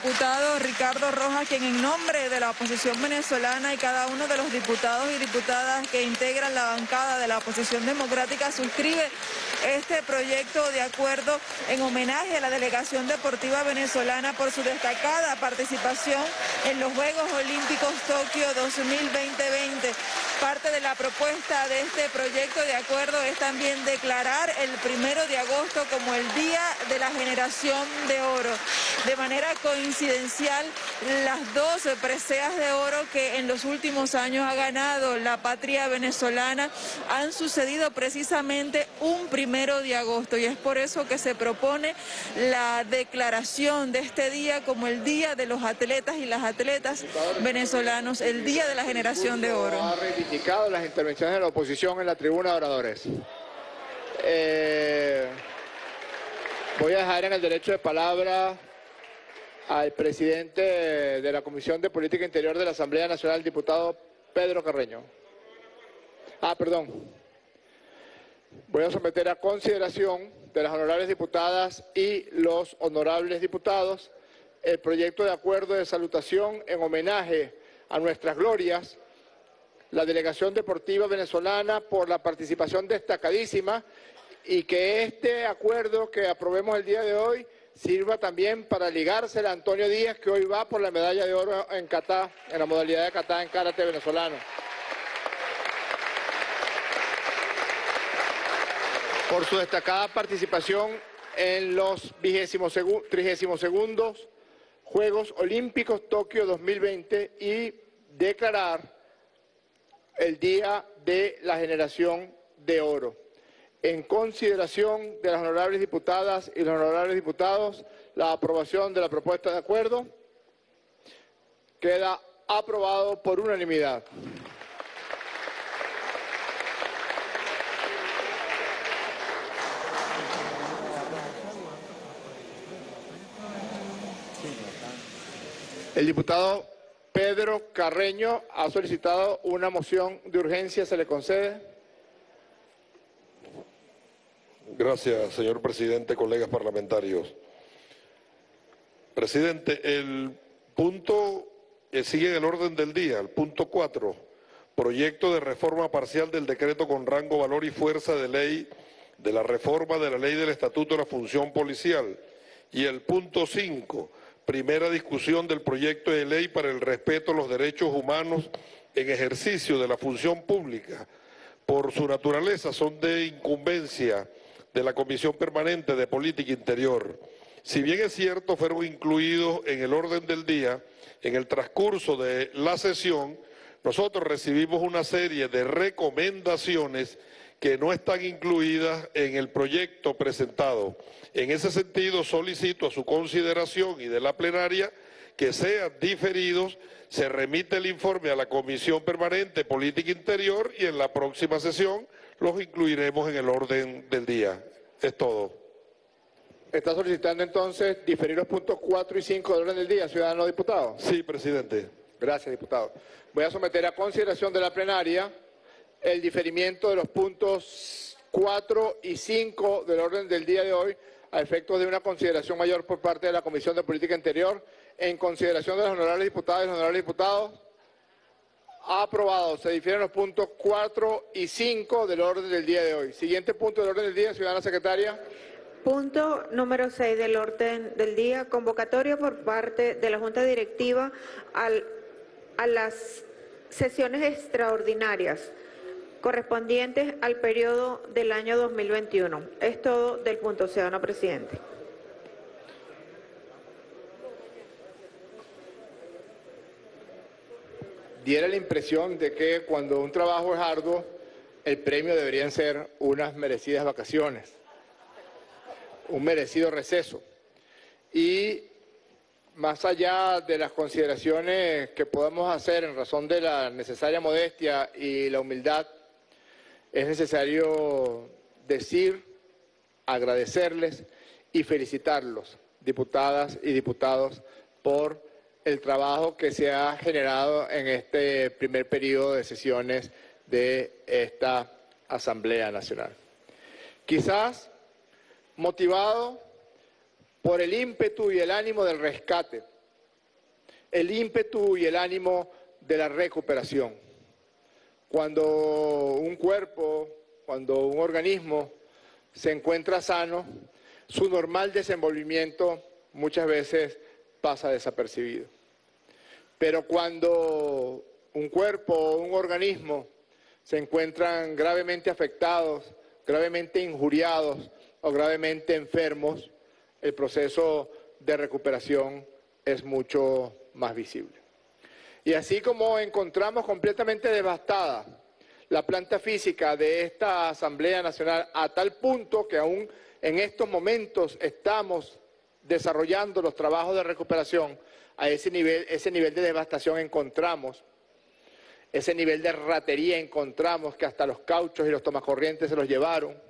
diputado Ricardo Rojas, quien en nombre de la oposición venezolana y cada uno de los diputados y diputadas que integran la bancada de la oposición democrática suscribe este proyecto de acuerdo en homenaje a la delegación deportiva venezolana por su destacada participación en los Juegos Olímpicos Tokio 2020. Parte de la propuesta de este proyecto de acuerdo es también declarar el 1 de agosto como el Día de la Generación de Oro. De manera coincidencial, las 12 preseas de oro que en los últimos años ha ganado la patria venezolana han sucedido precisamente un 1 de agosto y es por eso que se propone la declaración de este día como el Día de los Atletas y las Atletas venezolanos, el Día de la Generación de Oro. Ha reivindicado las intervenciones de la oposición en la tribuna de oradores. Voy a dejar en el derecho de palabra al presidente de la Comisión de Política Interior de la Asamblea Nacional, diputado Pedro Carreño. Voy a someter a consideración de las honorables diputadas y los honorables diputados el proyecto de acuerdo de salutación en homenaje a nuestras glorias, la delegación deportiva venezolana por la participación destacadísima y que este acuerdo que aprobemos el día de hoy sirva también para ligársela a Antonio Díaz, que hoy va por la medalla de oro en kata, en la modalidad de kata en karate venezolano. Por su destacada participación en los 32º Juegos Olímpicos Tokio 2020 y declarar el Día de la Generación de Oro. En consideración de las honorables diputadas y los honorables diputados, la aprobación de la propuesta de acuerdo queda aprobado por unanimidad. El diputado Pedro Carreño ha solicitado una moción de urgencia. ¿Se le concede? Gracias, señor presidente, colegas parlamentarios. Presidente, el punto que sigue en el orden del día, el punto 4, proyecto de reforma parcial del decreto con rango, valor y fuerza de ley de la reforma de la ley del Estatuto de la Función Policial. Y el punto 5, primera discusión del proyecto de ley para el respeto a los derechos humanos en ejercicio de la función pública. Por su naturaleza son de incumbencia de la Comisión Permanente de Política Interior. Si bien es cierto, fueron incluidos en el orden del día, en el transcurso de la sesión, nosotros recibimos una serie de recomendaciones que no están incluidas en el proyecto presentado. En ese sentido, solicito a su consideración y de la plenaria que sean diferidos, se remite el informe a la Comisión Permanente Política Interior y en la próxima sesión los incluiremos en el orden del día. Es todo. ¿Está solicitando entonces diferir los puntos 4 y 5 del orden del día, ciudadano diputado? Sí, presidente. Gracias, diputado. Voy a someter a consideración de la plenaria el diferimiento de los puntos 4 y 5 del orden del día de hoy a efectos de una consideración mayor por parte de la Comisión de Política Interior. En consideración de los honorables diputados y los honorables diputados, aprobado. Se difieren los puntos 4 y 5 del orden del día de hoy. Siguiente punto del orden del día, ciudadana secretaria. Punto número 6 del orden del día, convocatoria por parte de la Junta Directiva a las sesiones extraordinarias correspondientes al periodo del año 2021. Es todo del punto, ciudadano presidente. Diera la impresión de que cuando un trabajo es arduo, el premio deberían ser unas merecidas vacaciones, un merecido receso. Y más allá de las consideraciones que podamos hacer en razón de la necesaria modestia y la humildad, es necesario decir, agradecerles y felicitarlos, diputadas y diputados, por el trabajo que se ha generado en este primer periodo de sesiones de esta Asamblea Nacional. Quizás motivado por el ímpetu y el ánimo del rescate el ímpetu y el ánimo de la recuperación. Cuando un cuerpo, cuando un organismo se encuentra sano, su normal desenvolvimiento muchas veces pasa desapercibido. Pero cuando un cuerpo o un organismo se encuentran gravemente afectados, gravemente injuriados o gravemente enfermos, el proceso de recuperación es mucho más visible. Y así como encontramos completamente devastada la planta física de esta Asamblea Nacional, a tal punto que aún en estos momentos estamos desarrollando los trabajos de recuperación, a ese nivel de devastación encontramos, ese nivel de ratería encontramos que hasta los cauchos y los tomacorrientes se los llevaron.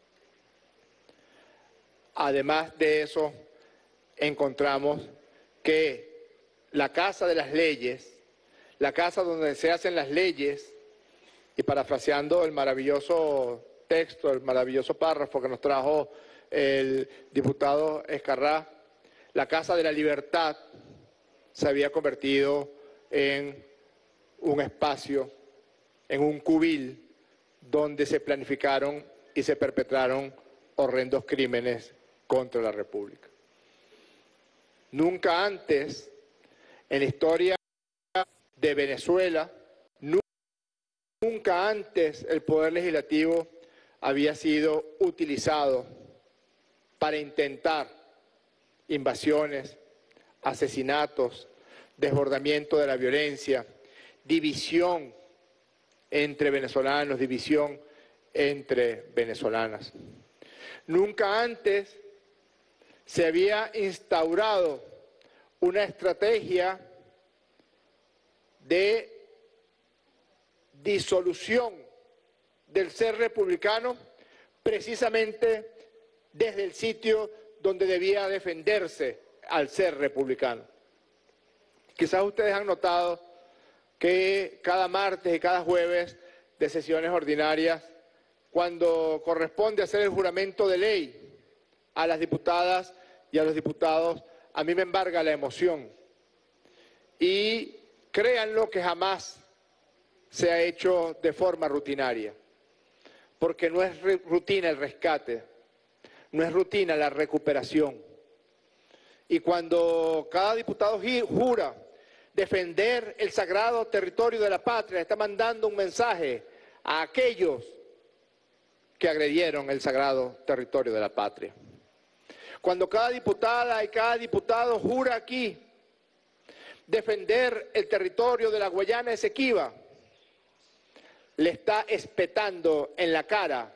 Además de eso, encontramos que la Casa de las Leyes, la casa donde se hacen las leyes, y parafraseando el maravilloso texto, el maravilloso párrafo que nos trajo el diputado Escarrá, la Casa de la Libertad se había convertido en un espacio, en un cubil, donde se planificaron y se perpetraron horrendos crímenes contra la República. Nunca antes en la historia de Venezuela, nunca antes el Poder Legislativo había sido utilizado para intentar invasiones, asesinatos, desbordamiento de la violencia, división entre venezolanos, división entre venezolanas. Nunca antes se había instaurado una estrategia de disolución del ser republicano precisamente desde el sitio donde debía defenderse al ser republicano. Quizás ustedes han notado que cada martes y cada jueves de sesiones ordinarias, cuando corresponde hacer el juramento de ley a las diputadas y a los diputados, a mí me embarga la emoción. Y créanlo que jamás se ha hecho de forma rutinaria, porque no es rutina el rescate, no es rutina la recuperación. Y cuando cada diputado jura defender el sagrado territorio de la patria, está mandando un mensaje a aquellos que agredieron el sagrado territorio de la patria. Cuando cada diputada y cada diputado jura aquí defender el territorio de la Guayana Esequiba, le está espetando en la cara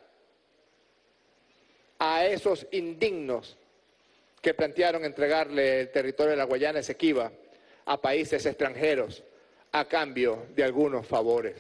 a esos indignos que plantearon entregarle el territorio de la Guayana Esequiba a países extranjeros a cambio de algunos favores.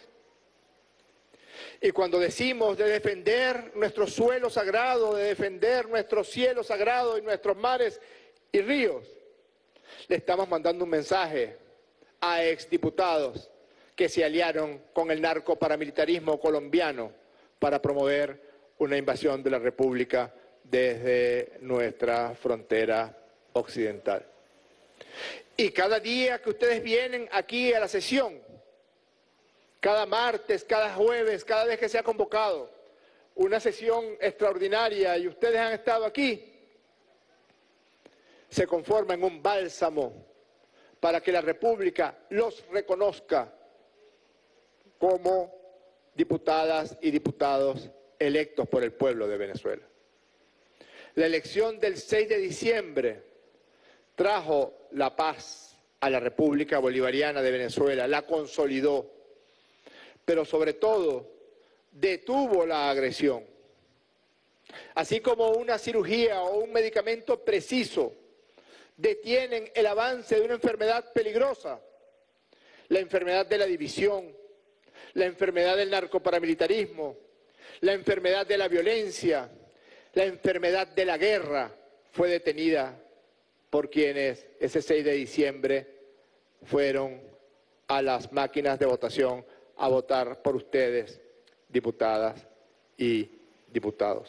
Y cuando decimos de defender nuestro suelo sagrado, de defender nuestro cielo sagrado y nuestros mares y ríos, le estamos mandando un mensaje a exdiputados que se aliaron con el narcoparamilitarismo colombiano para promover una invasión de la República desde nuestra frontera occidental. Y cada día que ustedes vienen aquí a la sesión, cada martes, cada jueves, cada vez que se ha convocado una sesión extraordinaria y ustedes han estado aquí, se conforma en un bálsamo para que la República los reconozca como diputadas y diputados electos por el pueblo de Venezuela. La elección del 6 de diciembre trajo la paz a la República Bolivariana de Venezuela, la consolidó, pero sobre todo detuvo la agresión. Así como una cirugía o un medicamento preciso detienen el avance de una enfermedad peligrosa, la enfermedad de la división, la enfermedad del narcoparamilitarismo, la enfermedad de la violencia, la enfermedad de la guerra, fue detenida por quienes ese 6 de diciembre fueron a las máquinas de votación a votar por ustedes, diputadas y diputados.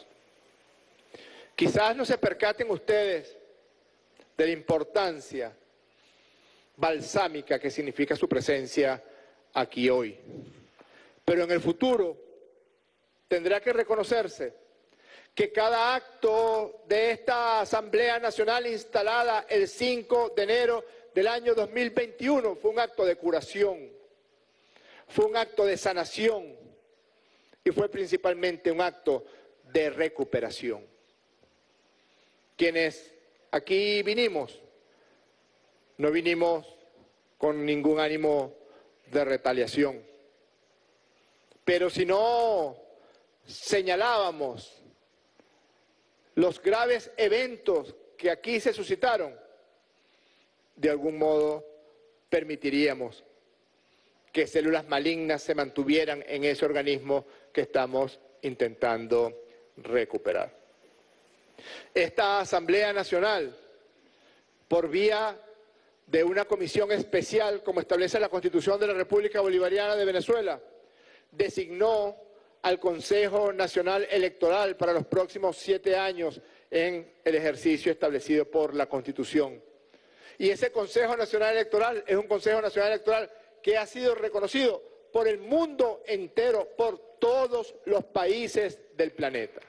Quizás no se percaten ustedes de la importancia balsámica que significa su presencia aquí hoy. Pero en el futuro tendrá que reconocerse que cada acto de esta Asamblea Nacional instalada el 5 de enero del año 2021 fue un acto de curación, fue un acto de sanación y fue principalmente un acto de recuperación. Quienes aquí vinimos, no vinimos con ningún ánimo de retaliación, pero si no señalábamos los graves eventos que aquí se suscitaron, de algún modo permitiríamos que células malignas se mantuvieran en ese organismo que estamos intentando recuperar. Esta Asamblea Nacional, por vía de una comisión especial, como establece la Constitución de la República Bolivariana de Venezuela, designó al Consejo Nacional Electoral para los próximos 7 años en el ejercicio establecido por la Constitución. Y ese Consejo Nacional Electoral es un Consejo Nacional Electoral que ha sido reconocido por el mundo entero, por todos los países del planeta.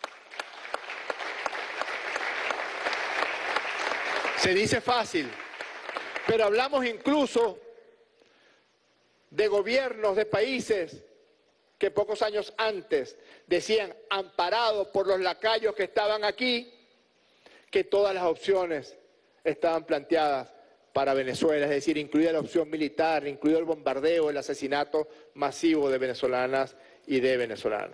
Se dice fácil, pero hablamos incluso de gobiernos de países que pocos años antes decían, amparados por los lacayos que estaban aquí, que todas las opciones estaban planteadas para Venezuela, es decir, incluida la opción militar, incluido el bombardeo, el asesinato masivo de venezolanas y de venezolanos.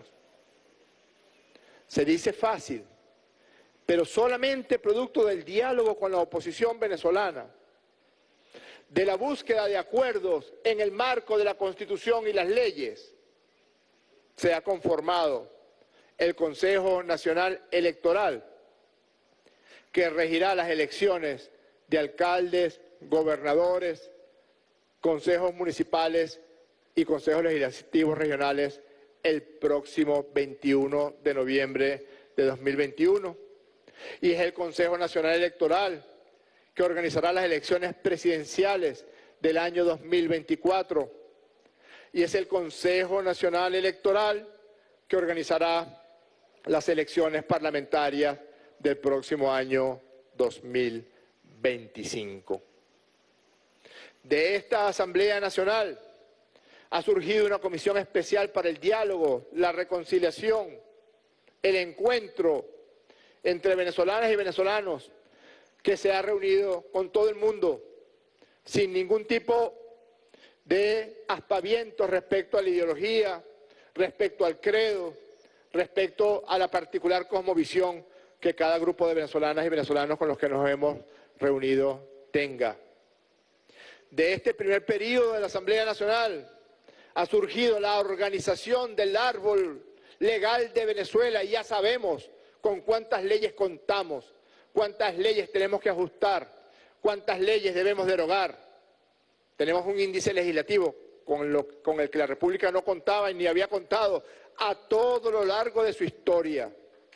Se dice fácil, pero solamente producto del diálogo con la oposición venezolana, de la búsqueda de acuerdos en el marco de la Constitución y las leyes, se ha conformado el Consejo Nacional Electoral, que regirá las elecciones de alcaldes, gobernadores, consejos municipales y consejos legislativos regionales el próximo 21 de noviembre de 2021. Y es el Consejo Nacional Electoral que organizará las elecciones presidenciales del año 2024. Y es el Consejo Nacional Electoral que organizará las elecciones parlamentarias del próximo año 2025. De esta Asamblea Nacional ha surgido una comisión especial para el diálogo, la reconciliación, el encuentro entre venezolanas y venezolanos, que se ha reunido con todo el mundo, sin ningún tipo de aspavientos respecto a la ideología, respecto al credo, respecto a la particular cosmovisión que cada grupo de venezolanas y venezolanos con los que nos hemos reunido tenga. De este primer periodo de la Asamblea Nacional ha surgido la organización del árbol legal de Venezuela y ya sabemos con cuántas leyes contamos, cuántas leyes tenemos que ajustar, cuántas leyes debemos derogar. Tenemos un índice legislativo con el que la República no contaba y ni había contado a todo lo largo de su historia.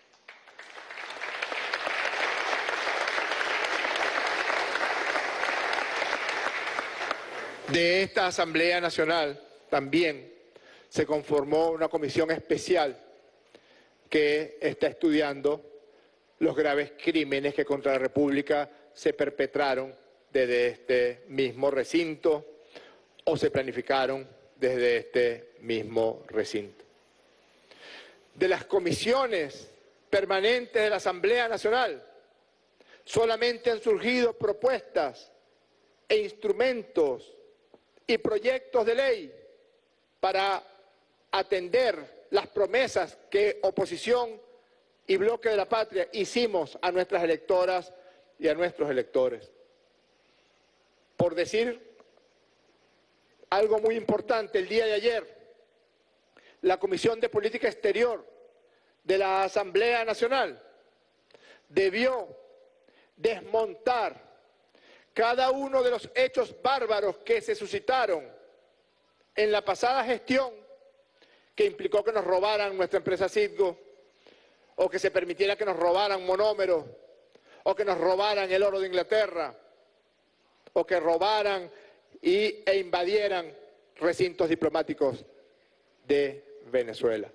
De esta Asamblea Nacional también se conformó una comisión especial que está estudiando los graves crímenes que contra la República se perpetraron desde este mismo recinto o se planificaron desde este mismo recinto. De las comisiones permanentes de la Asamblea Nacional solamente han surgido propuestas e instrumentos y proyectos de ley para atender las promesas que oposición y Bloque de la Patria hicimos a nuestras electoras y a nuestros electores. Por decir algo muy importante, el día de ayer, la Comisión de Política Exterior de la Asamblea Nacional debió desmontar cada uno de los hechos bárbaros que se suscitaron en la pasada gestión, que implicó que nos robaran nuestra empresa Citgo, o que se permitiera que nos robaran monómeros, o que nos robaran el oro de Inglaterra, o que robaran e invadieran recintos diplomáticos de Venezuela.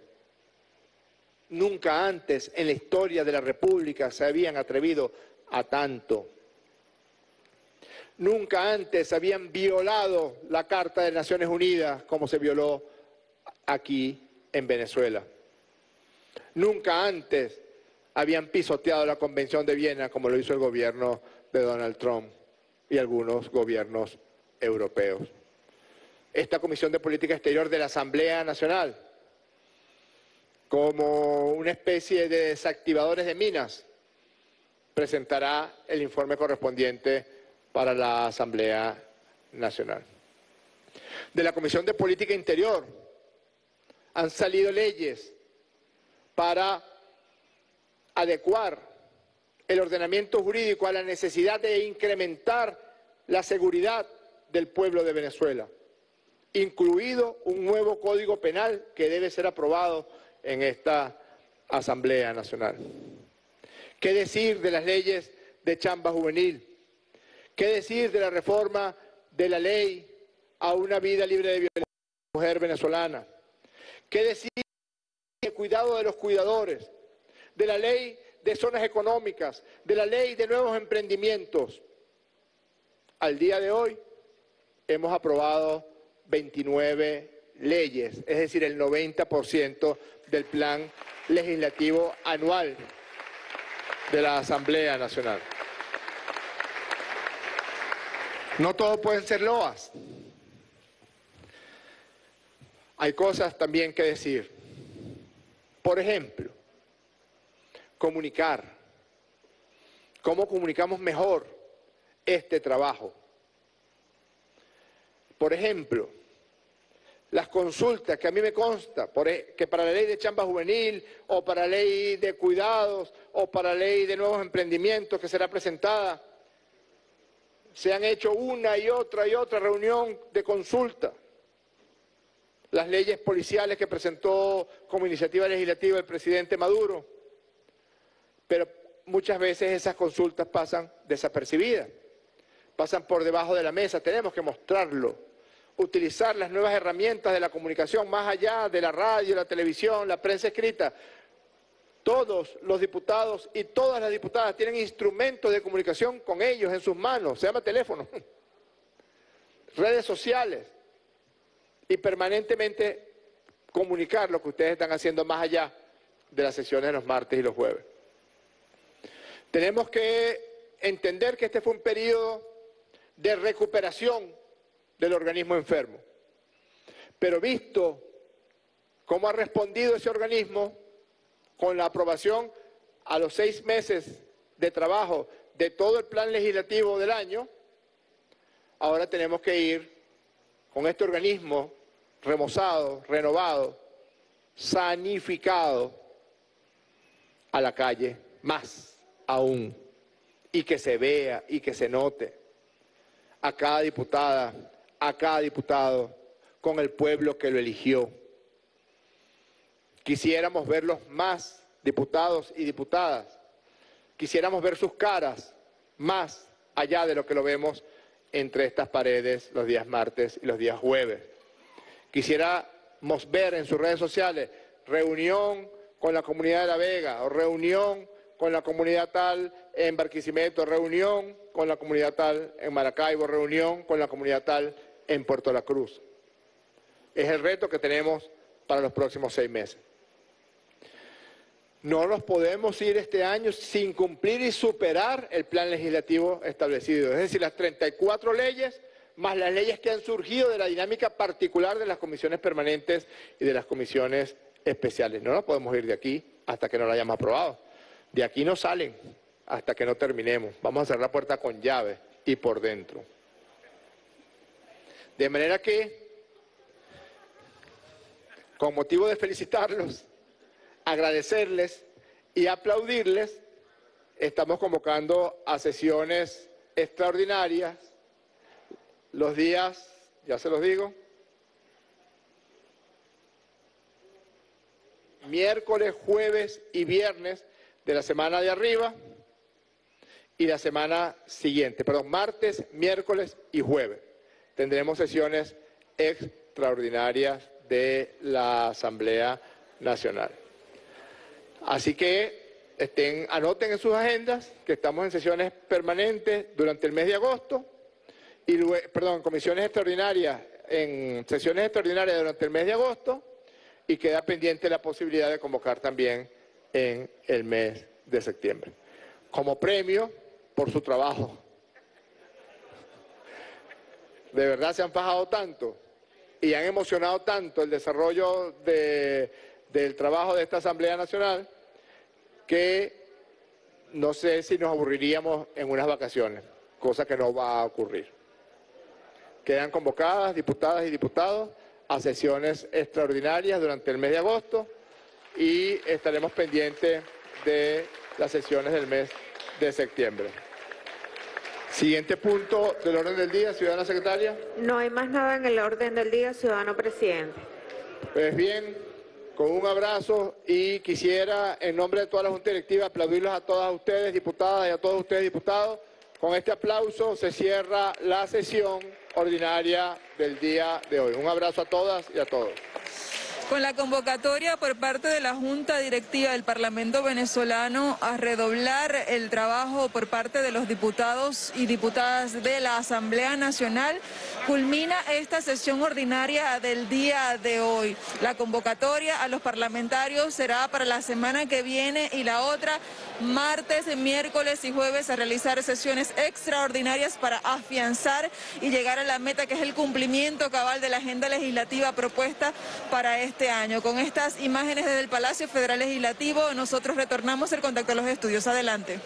Nunca antes en la historia de la República se habían atrevido a tanto. Nunca antes habían violado la Carta de Naciones Unidas como se violó aquí en Venezuela. Nunca antes habían pisoteado la Convención de Viena como lo hizo el gobierno de Donald Trump y algunos gobiernos europeos. Esta Comisión de Política Exterior de la Asamblea Nacional, como una especie de desactivadores de minas, presentará el informe correspondiente para la Asamblea Nacional. De la Comisión de Política Interior han salido leyes para adecuar el ordenamiento jurídico a la necesidad de incrementar la seguridad del pueblo de Venezuela, incluido un nuevo Código Penal que debe ser aprobado en esta Asamblea Nacional. ¿Qué decir de las leyes de chamba juvenil? ¿Qué decir de la reforma de la ley a una vida libre de violencia de la mujer venezolana? ¿Qué decir del cuidado de los cuidadores? De la ley de zonas económicas, de la ley de nuevos emprendimientos. Al día de hoy hemos aprobado 29 leyes, es decir, el 90% del plan legislativo anual de la Asamblea Nacional. No todo pueden ser loas. Hay cosas también que decir. Por ejemplo, comunicar. ¿Cómo comunicamos mejor este trabajo? Por ejemplo, las consultas que a mí me consta, que para la ley de chamba juvenil o para la ley de cuidados o para la ley de nuevos emprendimientos que será presentada, se han hecho una y otra reunión de consulta. Las leyes policiales que presentó como iniciativa legislativa el presidente Maduro, pero muchas veces esas consultas pasan desapercibidas, pasan por debajo de la mesa. Tenemos que mostrarlo, utilizar las nuevas herramientas de la comunicación más allá de la radio, la televisión, la prensa escrita. Todos los diputados y todas las diputadas tienen instrumentos de comunicación con ellos en sus manos, se llama teléfono, redes sociales, y permanentemente comunicar lo que ustedes están haciendo más allá de las sesiones de los martes y los jueves. Tenemos que entender que este fue un periodo de recuperación del organismo enfermo, pero visto cómo ha respondido ese organismo con la aprobación a los 6 meses de trabajo de todo el plan legislativo del año, ahora tenemos que ir con este organismo remozado, renovado, sanificado a la calle, más aún, y que se vea y que se note a cada diputada, a cada diputado, con el pueblo que lo eligió. Quisiéramos verlos más, diputados y diputadas. Quisiéramos ver sus caras más allá de lo que lo vemos entre estas paredes los días martes y los días jueves. Quisiéramos ver en sus redes sociales reunión con la comunidad de La Vega, o reunión con la comunidad tal en Barquisimeto, reunión con la comunidad tal en Maracaibo, reunión con la comunidad tal en Puerto La Cruz. Es el reto que tenemos para los próximos 6 meses. No nos podemos ir este año sin cumplir y superar el plan legislativo establecido, es decir, las 34 leyes más las leyes que han surgido de la dinámica particular de las comisiones permanentes y de las comisiones especiales. No nos podemos ir de aquí hasta que no lo hayamos aprobado. De aquí no salen hasta que no terminemos. Vamos a cerrar la puerta con llave y por dentro. De manera que, con motivo de felicitarlos, agradecerles y aplaudirles, estamos convocando a sesiones extraordinarias los días, ya se los digo, miércoles, jueves y viernes de la semana de arriba, y la semana siguiente, martes, miércoles y jueves. Tendremos sesiones extraordinarias de la Asamblea Nacional. Así que anoten en sus agendas que estamos en sesiones permanentes durante el mes de agosto, en sesiones extraordinarias durante el mes de agosto, y queda pendiente la posibilidad de convocar también en el mes de septiembre. Como premio por su trabajo. De verdad se han fajado tanto y han emocionado tanto el desarrollo del trabajo de esta Asamblea Nacional que no sé si nos aburriríamos en unas vacaciones, cosa que no va a ocurrir. Quedan convocadas diputadas y diputados a sesiones extraordinarias durante el mes de agosto y estaremos pendientes de las sesiones del mes de septiembre. Siguiente punto del orden del día, ciudadana secretaria. No hay más nada en el orden del día, ciudadano presidente. Pues bien, con un abrazo, y quisiera, en nombre de toda la Junta Directiva, aplaudirlos a todas ustedes, diputadas, y a todos ustedes, diputados. Con este aplauso se cierra la sesión ordinaria del día de hoy. Un abrazo a todas y a todos. Con la convocatoria por parte de la Junta Directiva del Parlamento venezolano a redoblar el trabajo por parte de los diputados y diputadas de la Asamblea Nacional, culmina esta sesión ordinaria del día de hoy. La convocatoria a los parlamentarios será para la semana que viene y la otra martes, miércoles y jueves a realizar sesiones extraordinarias para afianzar y llegar a la meta, que es el cumplimiento cabal de la agenda legislativa propuesta para este año. Con estas imágenes desde el Palacio Federal Legislativo, nosotros retornamos el contacto a los estudios. Adelante.